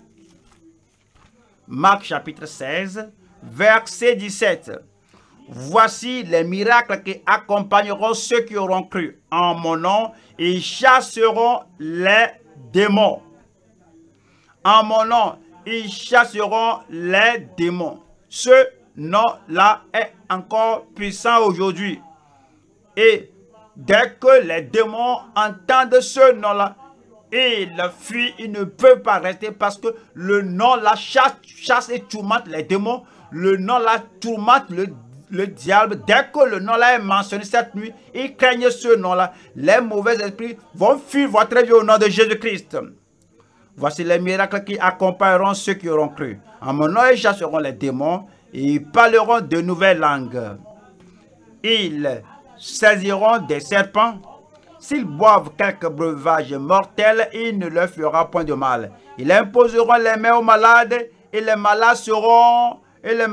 Marc chapitre 16, verset 17. Voici les miracles qui accompagneront ceux qui auront cru en mon nom. Ils chasseront les démons. En mon nom, ils chasseront les démons. Ce nom-là est encore puissant aujourd'hui. Et Dès que les démons entendent ce nom-là, ils fuient, ils ne peuvent pas rester parce que le nom-là chasse et tourmente les démons. Le nom-là tourmente le diable. Dès que le nom-là est mentionné cette nuit, ils craignent ce nom-là. Les mauvais esprits vont fuir votre vie au nom de Jésus-Christ. Voici les miracles qui accompagneront ceux qui auront cru. En mon nom, ils chasseront les démons et ils parleront de nouvelles langues. Ils saisiront des serpents. S'ils boivent quelques breuvages mortels, il ne leur fera point de mal. Ils imposeront les mains aux malades et les malades seront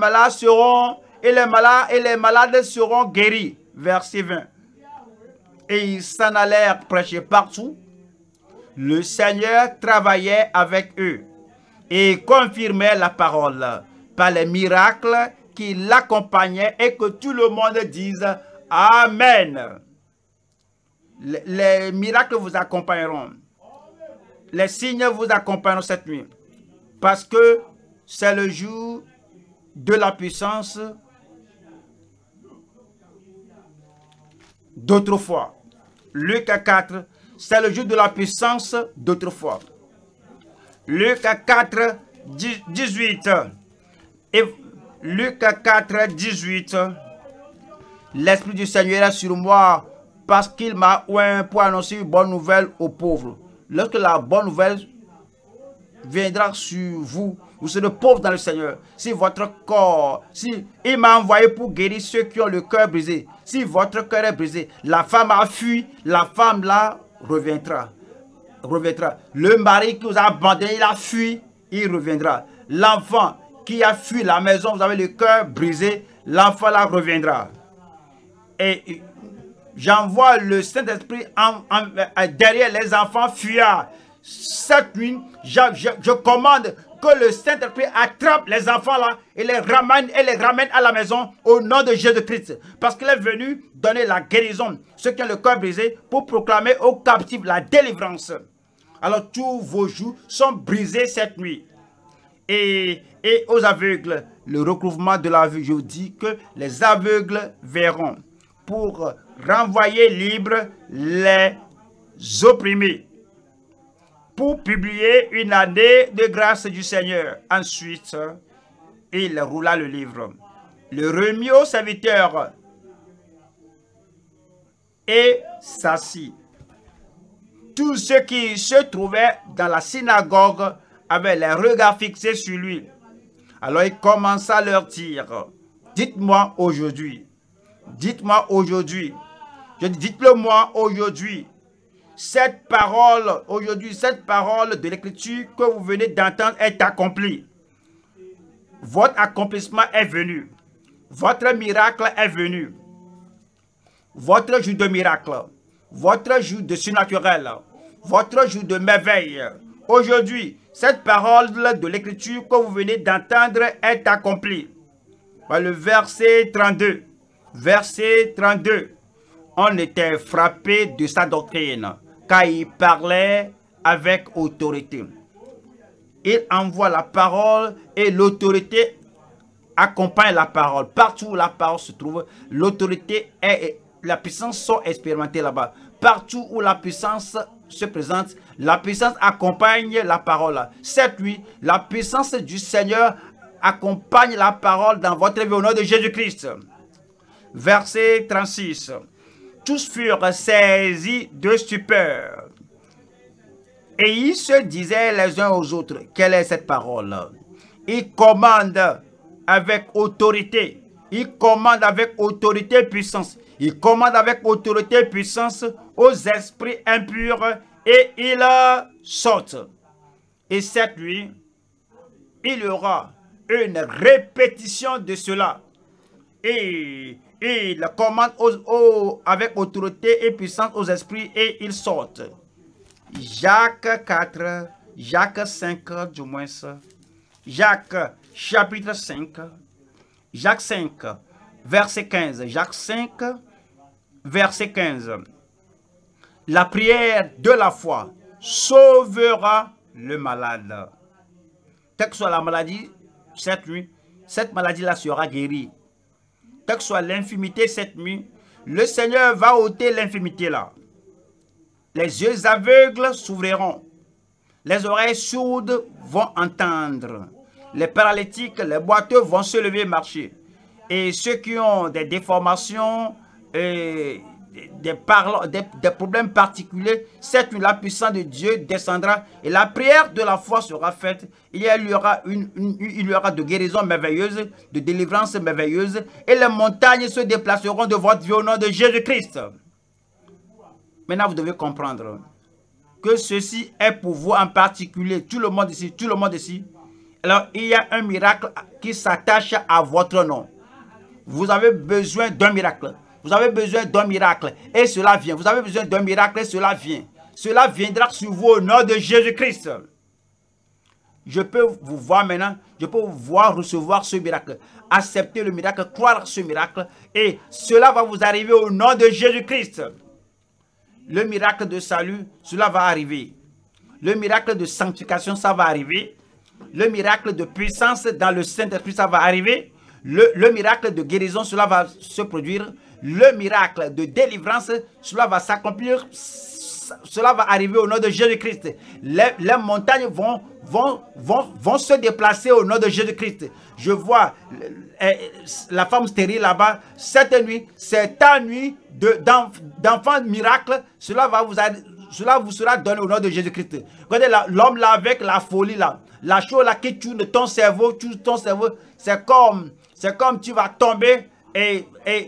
guéris. Verset 20. Et ils s'en allèrent prêcher partout. Le Seigneur travaillait avec eux et confirmait la parole par les miracles qui l'accompagnaient et que tout le monde dise Amen. Les miracles vous accompagneront. Les signes vous accompagneront cette nuit. Parce que c'est le jour de la puissance d'autrefois. Luc 4, c'est le jour de la puissance d'autrefois. Luc 4, 18. Et Luc 4, 18. L'Esprit du Seigneur est sur moi parce qu'il m'a oint pour annoncer une bonne nouvelle aux pauvres. Lorsque la bonne nouvelle viendra sur vous, vous serez pauvres dans le Seigneur. Si votre corps, si il m'a envoyé pour guérir ceux qui ont le cœur brisé. Si votre cœur est brisé, la femme a fui, la femme là reviendra. Le mari qui vous a abandonné, il a fui, il reviendra. L'enfant qui a fui la maison, vous avez le cœur brisé, l'enfant là reviendra. Et j'envoie le Saint-Esprit derrière les enfants fuyards. Cette nuit, je commande que le Saint-Esprit attrape les enfants là et les ramène à la maison au nom de Jésus-Christ. Parce qu'il est venu donner la guérison, ceux qui ont le cœur brisé, pour proclamer aux captifs la délivrance. Alors tous vos joues sont brisés cette nuit. Et aux aveugles, le recouvrement de la vue, je vous dis que les aveugles verront pour renvoyer libres les opprimés. Pour publier une année de grâce du Seigneur. Ensuite, il roula le livre, le remit au serviteur et s'assit. Tous ceux qui se trouvaient dans la synagogue avaient les regards fixés sur lui. Alors il commença à leur dire, dites-moi aujourd'hui, je dis, dites-le-moi aujourd'hui. Cette parole, aujourd'hui, cette parole de l'Écriture que vous venez d'entendre est accomplie. Votre accomplissement est venu. Votre miracle est venu. Votre jour de miracle. Votre jour de surnaturel. Votre jour de merveille. Aujourd'hui, cette parole de l'Écriture que vous venez d'entendre est accomplie. Le verset 32. Verset 32. On était frappé de sa doctrine, car il parlait avec autorité. Il envoie la parole et l'autorité accompagne la parole. Partout où la parole se trouve, l'autorité et la puissance sont expérimentées là-bas. Partout où la puissance se présente, la puissance accompagne la parole. Cette nuit, la puissance du Seigneur accompagne la parole dans votre vie au nom de Jésus-Christ. Verset 36. Tous furent saisis de stupeur. Et ils se disaient les uns aux autres, quelle est cette parole? Ils commandent avec autorité. Ils commandent avec autorité et puissance. Ils commandent avec autorité et puissance aux esprits impurs et ils sortent. Et cette nuit, il y aura une répétition de cela. Et il commande avec autorité et puissance aux esprits et ils sortent. Jacques 4, Jacques 5 du moins. Jacques chapitre 5. Jacques 5, verset 15. Jacques 5, verset 15. La prière de la foi sauvera le malade. Quelle que soit la maladie, cette nuit, cette maladie-là sera guérie. Quelle que soit l'infimité cette nuit, le Seigneur va ôter l'infimité là. Les yeux aveugles s'ouvriront. Les oreilles sourdes vont entendre. Les paralytiques, les boiteux vont se lever et marcher. Et ceux qui ont des déformations, des problèmes particuliers, cette nuit, la puissance de Dieu descendra et la prière de la foi sera faite. Il y aura de guérison merveilleuse, de délivrance merveilleuse, et les montagnes se déplaceront de votre vie au nom de Jésus-Christ. Maintenant, vous devez comprendre que ceci est pour vous en particulier, tout le monde ici, tout le monde ici. Alors, il y a un miracle qui s'attache à votre nom. Vous avez besoin d'un miracle. Vous avez besoin d'un miracle et cela vient. Vous avez besoin d'un miracle et cela vient. Cela viendra sur vous au nom de Jésus-Christ. Je peux vous voir maintenant. Je peux vous voir recevoir ce miracle. Accepter le miracle, croire ce miracle. Et cela va vous arriver au nom de Jésus-Christ. Le miracle de salut, cela va arriver. Le miracle de sanctification, ça va arriver. Le miracle de puissance dans le Saint-Esprit, ça va arriver. Le miracle de guérison, cela va se produire. Le miracle de délivrance, cela va s'accomplir. Cela va arriver au nom de Jésus-Christ. Les montagnes vont se déplacer au nom de Jésus-Christ. Je vois la femme stérile là-bas. Cette nuit, c'est ta nuit d'enfant miracle. Cela vous sera donné au nom de Jésus-Christ. Regardez l'homme là avec la folie là. La chose là qui tue ton cerveau, c'est comme tu vas tomber et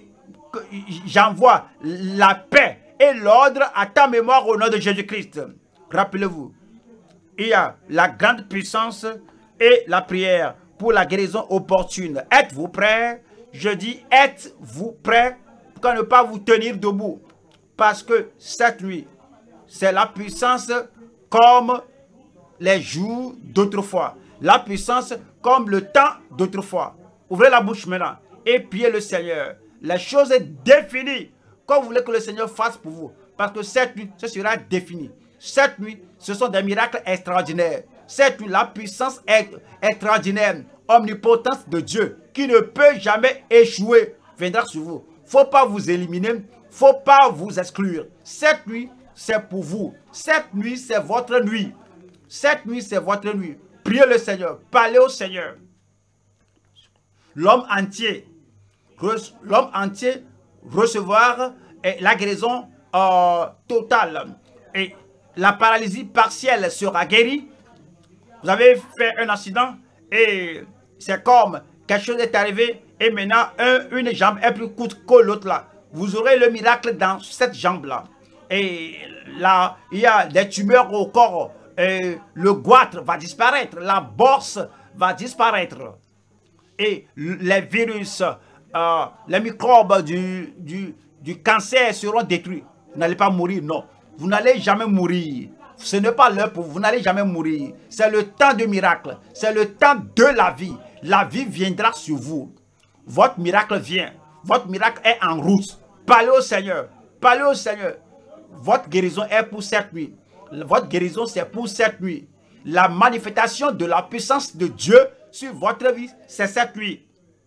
j'envoie la paix et l'ordre à ta mémoire au nom de Jésus-Christ. Rappelez-vous, il y a la grande puissance et la prière pour la guérison opportune. Êtes-vous prêts? Je dis, êtes-vous prêts pour ne pas vous tenir debout? Parce que cette nuit, c'est la puissance comme les jours d'autrefois. La puissance comme le temps d'autrefois. Ouvrez la bouche maintenant et priez le Seigneur. La chose est définie. Comme vous voulez que le Seigneur fasse pour vous. Parce que cette nuit, ce sera défini. Cette nuit, ce sont des miracles extraordinaires. Cette nuit, la puissance est extraordinaire, omnipotence de Dieu, qui ne peut jamais échouer, viendra sur vous. Il ne faut pas vous éliminer. Il ne faut pas vous exclure. Cette nuit, c'est pour vous. Cette nuit, c'est votre nuit. Cette nuit, c'est votre nuit. Priez le Seigneur. Parlez au Seigneur. L'homme entier recevoir la guérison totale. Et la paralysie partielle sera guérie. Vous avez fait un accident et c'est comme quelque chose est arrivé et maintenant une jambe est plus courte que l'autre là. Vous aurez le miracle dans cette jambe là. Et là, il y a des tumeurs au corps. Et le goitre va disparaître. La bourse va disparaître. Et les virus, les microbes du cancer seront détruits. Vous n'allez pas mourir, non. Vous n'allez jamais mourir. Ce n'est pas l'heure pour vous. Vous n'allez jamais mourir. C'est le temps de miracle. C'est le temps de la vie. La vie viendra sur vous. Votre miracle vient. Votre miracle est en route. Parlez au Seigneur. Parlez au Seigneur. Votre guérison est pour cette nuit. Votre guérison, c'est pour cette nuit. La manifestation de la puissance de Dieu sur votre vie, c'est cette nuit.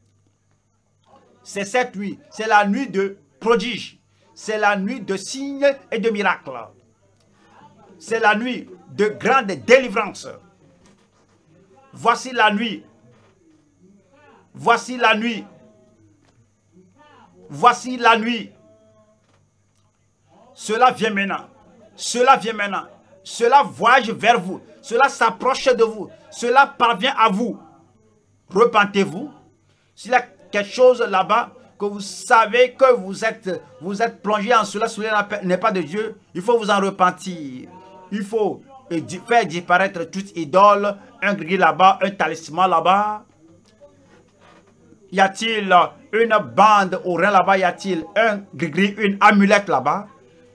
C'est cette nuit. C'est la nuit de prodige. C'est la nuit de signes et de miracles. C'est la nuit de grande délivrance. Voici la nuit. Voici la nuit. Voici la nuit. Cela vient maintenant. Cela vient maintenant. Cela voyage vers vous. Cela s'approche de vous. Cela parvient à vous. Repentez-vous. S'il y a quelque chose là-bas que vous savez que vous êtes plongé en cela n'est pas de Dieu, il faut vous en repentir. Il faut faire disparaître toute idole, un gris là-bas, un talisman là-bas. Y a-t-il une bande au rein là-bas? Y a-t-il un gris, une amulette là-bas?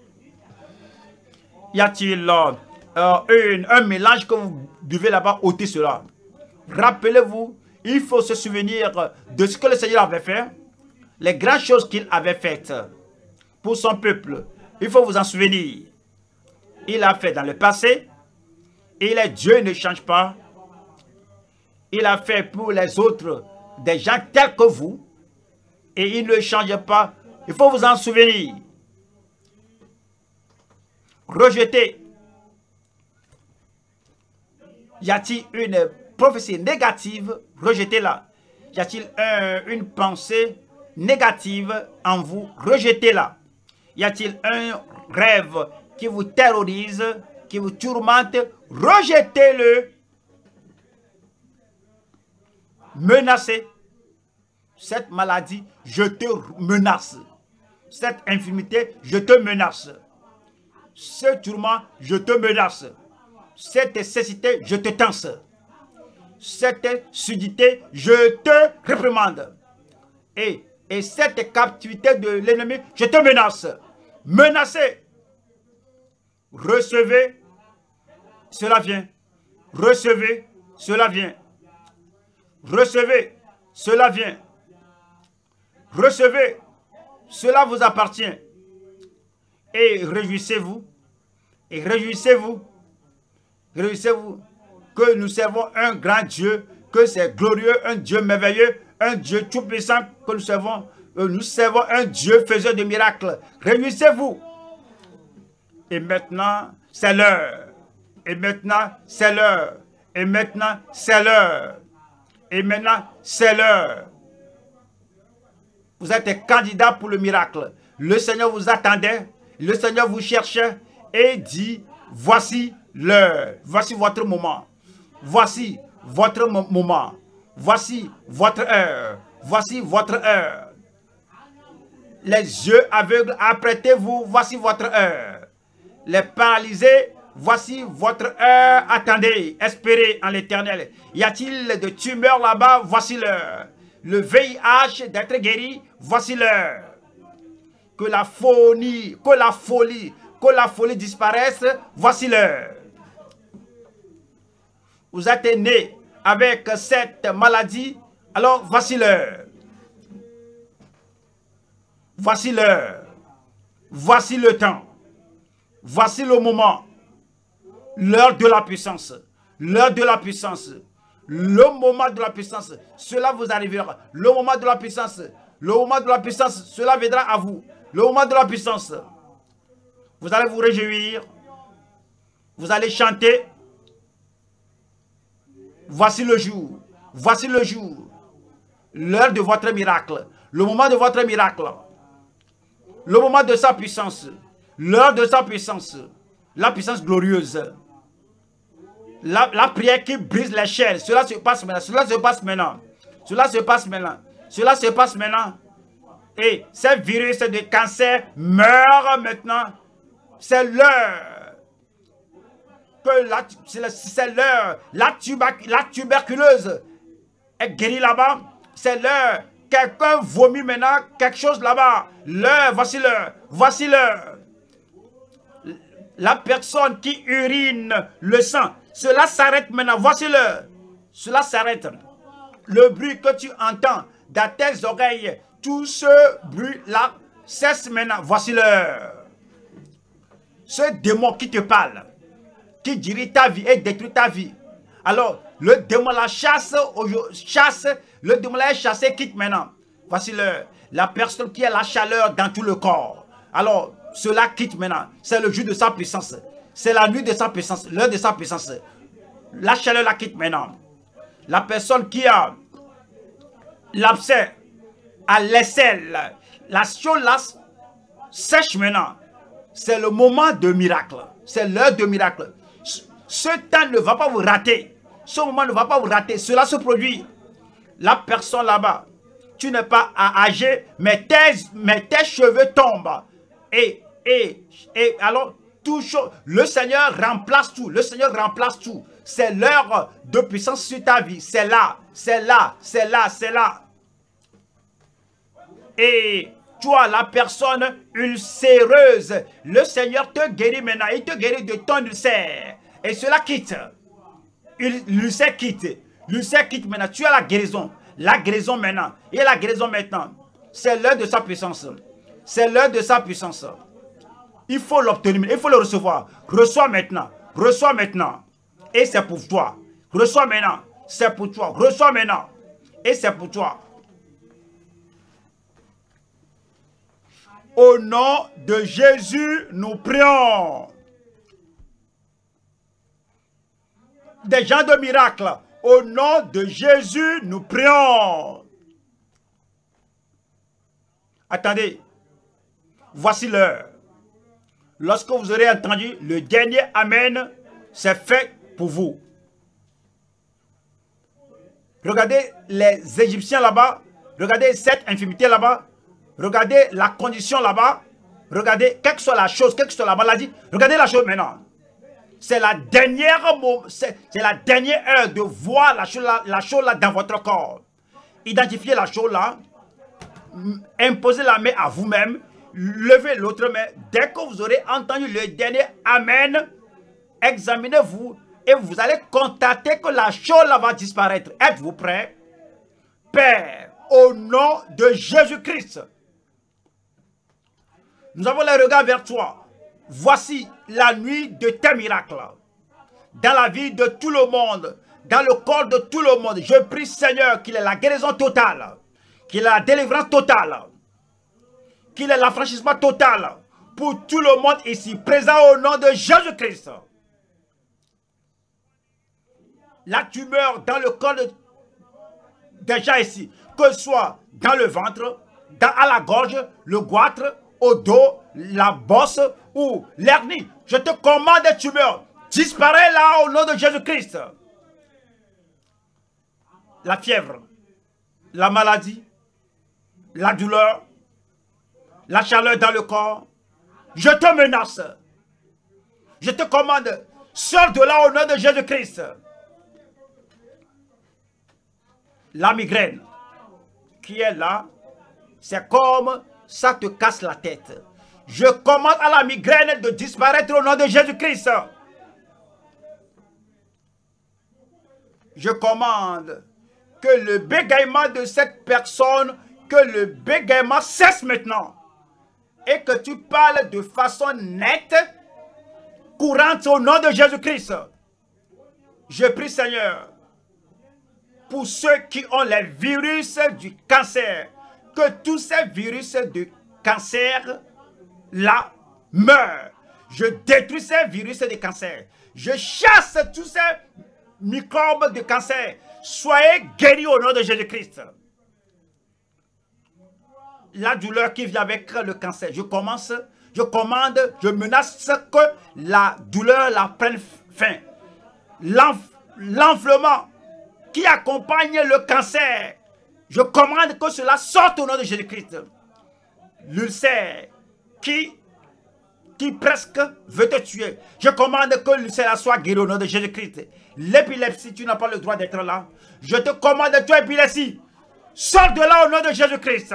Y a-t-il un mélange que vous devez là-bas ôter cela? Rappelez-vous, il faut se souvenir de ce que le Seigneur avait fait, les grandes choses qu'il avait faites pour son peuple. Il faut vous en souvenir. Il a fait dans le passé. Il est Dieu, il ne change pas. Il a fait pour les autres des gens tels que vous. Et il ne change pas Il faut vous en souvenir. Rejetez. Y a-t-il une prophétie négative? Rejetez-la. Y a-t-il une pensée négative en vous? Rejetez-la. Y a-t-il un rêve qui vous terrorise, qui vous tourmente? Rejetez-le. Menacez. Cette maladie, je te menace. Cette infirmité, je te menace. Ce tourment, je te menace. Cette nécessité, je te tense. Cette sudité, je te réprimande. Et cette captivité de l'ennemi, je te menace. Menacez. Recevez, cela vient. Recevez, cela vient. Recevez, cela vient. Recevez, cela vous appartient. Et réjouissez-vous. Et réjouissez-vous. Réjouissez-vous que nous servons un grand Dieu, que c'est glorieux, un Dieu merveilleux, un Dieu tout-puissant que nous servons. Nous servons un Dieu faiseur de miracles. Réjouissez-vous. Et maintenant, c'est l'heure. Et maintenant, c'est l'heure. Et maintenant, c'est l'heure. Et maintenant, c'est l'heure. Vous êtes candidat pour le miracle. Le Seigneur vous attendait. Le Seigneur vous cherchait et dit, voici l'heure. Voici votre moment. Voici votre moment. Voici votre heure. Voici votre heure. Les yeux aveugles, apprêtez-vous. Voici votre heure. Les paralysés, voici votre heure. Attendez, espérez en l'Éternel. Y a-t-il de tumeurs là-bas? Voici l'heure. Le VIH d'être guéri, voici l'heure. Que la folie disparaisse, voici l'heure. Vous êtes né avec cette maladie, alors voici l'heure. Voici l'heure. Voici le temps. Voici le moment. L'heure de la puissance. L'heure de la puissance. Le moment de la puissance. Cela vous arrivera. Le moment de la puissance. Le moment de la puissance. Cela viendra à vous. Le moment de la puissance. Vous allez vous réjouir. Vous allez chanter. Voici le jour. Voici le jour. L'heure de votre miracle. Le moment de votre miracle. Le moment de sa puissance. L'heure de sa puissance. La puissance glorieuse. La prière qui brise les chaînes. Cela se passe maintenant. Cela se passe maintenant. Cela se passe maintenant. Cela se passe maintenant. Et ces virus de cancer meurent maintenant. C'est l'heure. C'est l'heure. La tuberculose est guérie là-bas. C'est l'heure. Quelqu'un vomit maintenant quelque chose là-bas. L'heure, voici l'heure. Voici l'heure. La personne qui urine le sang, cela s'arrête maintenant. Voici l'heure. Cela s'arrête. Le bruit que tu entends dans tes oreilles, tout ce bruit-là cesse maintenant. Voici l'heure. Ce démon qui te parle, qui dirige ta vie et détruit ta vie. Alors, le démon la chasse, le démon la chassé, quitte maintenant. Voici l'heure. La personne qui a la chaleur dans tout le corps. Alors, cela quitte maintenant. C'est le jour de sa puissance. C'est la nuit de sa puissance, l'heure de sa puissance. La chaleur la quitte maintenant. La personne qui a l'abcès à l'aisselle, la chose là sèche maintenant. C'est le moment de miracle. C'est l'heure de miracle. Ce temps ne va pas vous rater. Ce moment ne va pas vous rater. Cela se produit. La personne là-bas, tu n'es pas âgé, mais tes cheveux tombent. Et alors, le Seigneur remplace tout. Le Seigneur remplace tout. C'est l'heure de puissance sur ta vie. C'est là, c'est là, c'est là, c'est là. Et toi, la personne ulcéreuse, le Seigneur te guérit maintenant. Il te guérit de ton ulcère. Et cela quitte. L'ulcère quitte. L'ulcère quitte maintenant. Tu as la guérison. La guérison maintenant. Et la guérison maintenant. C'est l'heure de sa puissance. C'est l'heure de sa puissance. Il faut l'obtenir. Il faut le recevoir. Reçois maintenant. Reçois maintenant. Et c'est pour toi. Reçois maintenant. C'est pour toi. Reçois maintenant. Et c'est pour toi. Au nom de Jésus, nous prions. Des gens de miracle. Au nom de Jésus, nous prions. Attendez. Voici l'heure. Lorsque vous aurez entendu le dernier Amen, c'est fait pour vous. Regardez les Égyptiens là-bas. Regardez cette infirmité là-bas. Regardez la condition là-bas. Regardez, quelle que soit la chose, quelle que soit la maladie. Regardez la chose maintenant. C'est la dernière heure de voir la chose là dans votre corps. Identifiez la chose là. Imposez la main à vous-même. Levez l'autre main. Dès que vous aurez entendu le dernier Amen, examinez-vous et vous allez constater que la chose là va disparaître. Êtes-vous prêts? Père, au nom de Jésus-Christ, nous avons les regards vers toi. Voici la nuit de tes miracles. Dans la vie de tout le monde, dans le corps de tout le monde, je prie Seigneur qu'il ait la guérison totale, qu'il ait la délivrance totale, qu'il ait l'affranchissement total pour tout le monde ici, présent au nom de Jésus-Christ. La tumeur dans le corps des gens ici, que ce soit dans le ventre, à la gorge, le goitre, au dos, la bosse ou l'hernie. Je te commande des tumeurs. Disparaît là au nom de Jésus-Christ. La fièvre, la maladie, la douleur, la chaleur dans le corps. Je te menace. Je te commande. Sors de là au nom de Jésus-Christ. La migraine qui est là, c'est comme ça te casse la tête. Je commande à la migraine de disparaître au nom de Jésus-Christ. Je commande que le bégaiement de cette personne, que le bégaiement cesse maintenant. Et que tu parles de façon nette, courante au nom de Jésus-Christ. Je prie Seigneur, pour ceux qui ont les virus du cancer, que tous ces virus de cancer là meurent. Je détruis ces virus de cancer. Je chasse tous ces microbes de cancer. Soyez guéris au nom de Jésus-Christ. La douleur qui vient avec le cancer, je commande, je menace que la douleur la prenne fin. L'enflement qui accompagne le cancer, je commande que cela sorte au nom de Jésus-Christ. L'ulcère qui presque veut te tuer, je commande que l'ulcère soit guéri au nom de Jésus-Christ. L'épilepsie, tu n'as pas le droit d'être là. Je te commande, toi épilepsie, sors de là au nom de Jésus-Christ.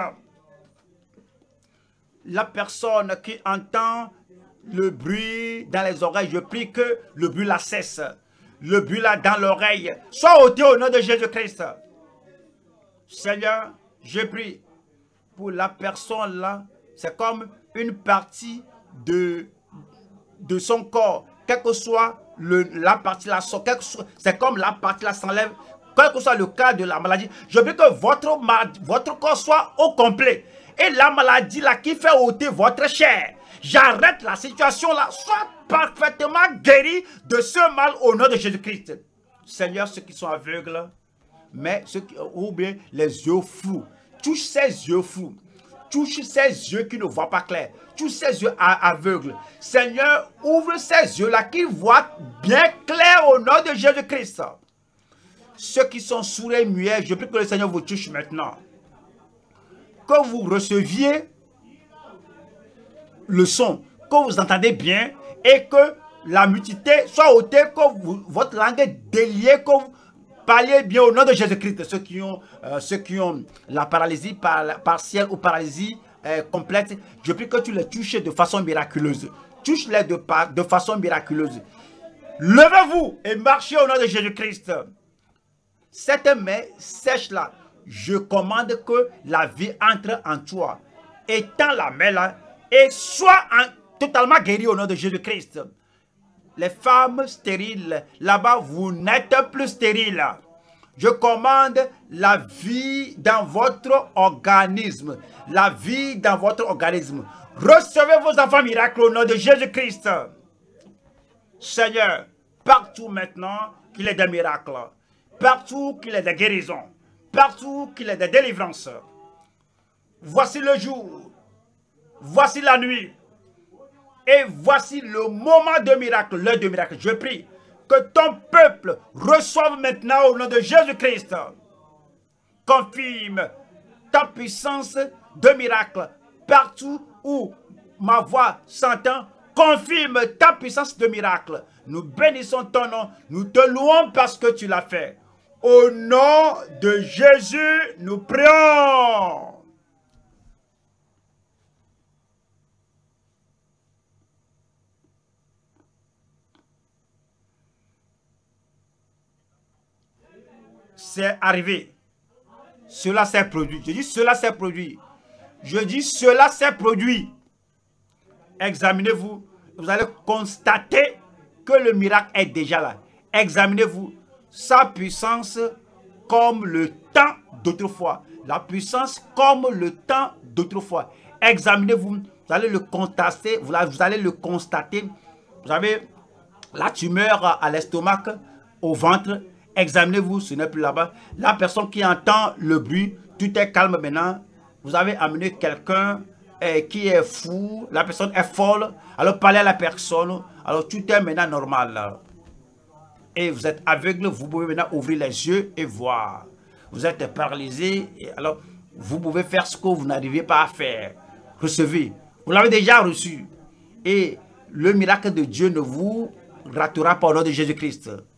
La personne qui entend le bruit dans les oreilles, je prie que le bruit la cesse. Le bruit là dans l'oreille, soit ôté au nom de Jésus-Christ. Seigneur, je prie pour la personne là, c'est comme une partie de son corps, quel que soit la partie là, c'est comme la partie là s'enlève, quel que soit le cas de la maladie. Je prie que votre corps soit au complet. Et la maladie là qui fait ôter votre chair, j'arrête la situation là, soit parfaitement guéri de ce mal au nom de Jésus-Christ. Seigneur, ceux qui sont aveugles, mais ou bien les yeux flous, touche ces yeux flous, touche ces yeux qui ne voient pas clair, touche ces yeux aveugles. Seigneur, ouvre ces yeux là qui voient bien clair au nom de Jésus-Christ. Ceux qui sont sourds et muets, je prie que le Seigneur vous touche maintenant. Que vous receviez le son, que vous entendez bien et que la mutuité soit ôtée, que votre langue est déliée, que vous parliez bien au nom de Jésus-Christ. Ceux qui ont la paralysie partielle ou paralysie complète, je prie que tu les touches de façon miraculeuse. Touche-les de façon miraculeuse. Levez-vous et marchez au nom de Jésus-Christ. Cette main sèche là, je commande que la vie entre en toi. Étends la main là et sois totalement guéri au nom de Jésus-Christ. Les femmes stériles, là-bas, vous n'êtes plus stériles. Je commande la vie dans votre organisme. La vie dans votre organisme. Recevez vos enfants miracles au nom de Jésus-Christ. Seigneur, partout maintenant qu'il y ait des miracles, partout qu'il y ait des guérisons, partout qu'il y ait des délivrances. Voici le jour, voici la nuit, et voici le moment de miracle, l'heure de miracle. Je prie que ton peuple reçoive maintenant au nom de Jésus-Christ. Confirme ta puissance de miracle partout où ma voix s'entend. Confirme ta puissance de miracle. Nous bénissons ton nom. Nous te louons parce que tu l'as fait. Au nom de Jésus, nous prions. C'est arrivé. Cela s'est produit. Je dis cela s'est produit. Je dis cela s'est produit. Examinez-vous. Vous allez constater que le miracle est déjà là. Examinez-vous. Sa puissance comme le temps d'autrefois. La puissance comme le temps d'autrefois. Examinez-vous. Vous allez le constater. Vous allez le constater. Vous avez la tumeur à l'estomac, au ventre. Examinez-vous, ce n'est plus là-bas. La personne qui entend le bruit, tout est calme maintenant. Vous avez amené quelqu'un qui est fou, la personne est folle. Alors parlez à la personne, alors tout est maintenant normal. Et vous êtes aveugle, vous pouvez maintenant ouvrir les yeux et voir. Vous êtes paralysé, et alors vous pouvez faire ce que vous n'arrivez pas à faire. Recevez, vous l'avez déjà reçu. Et le miracle de Dieu ne vous ratera pas au nom de Jésus-Christ.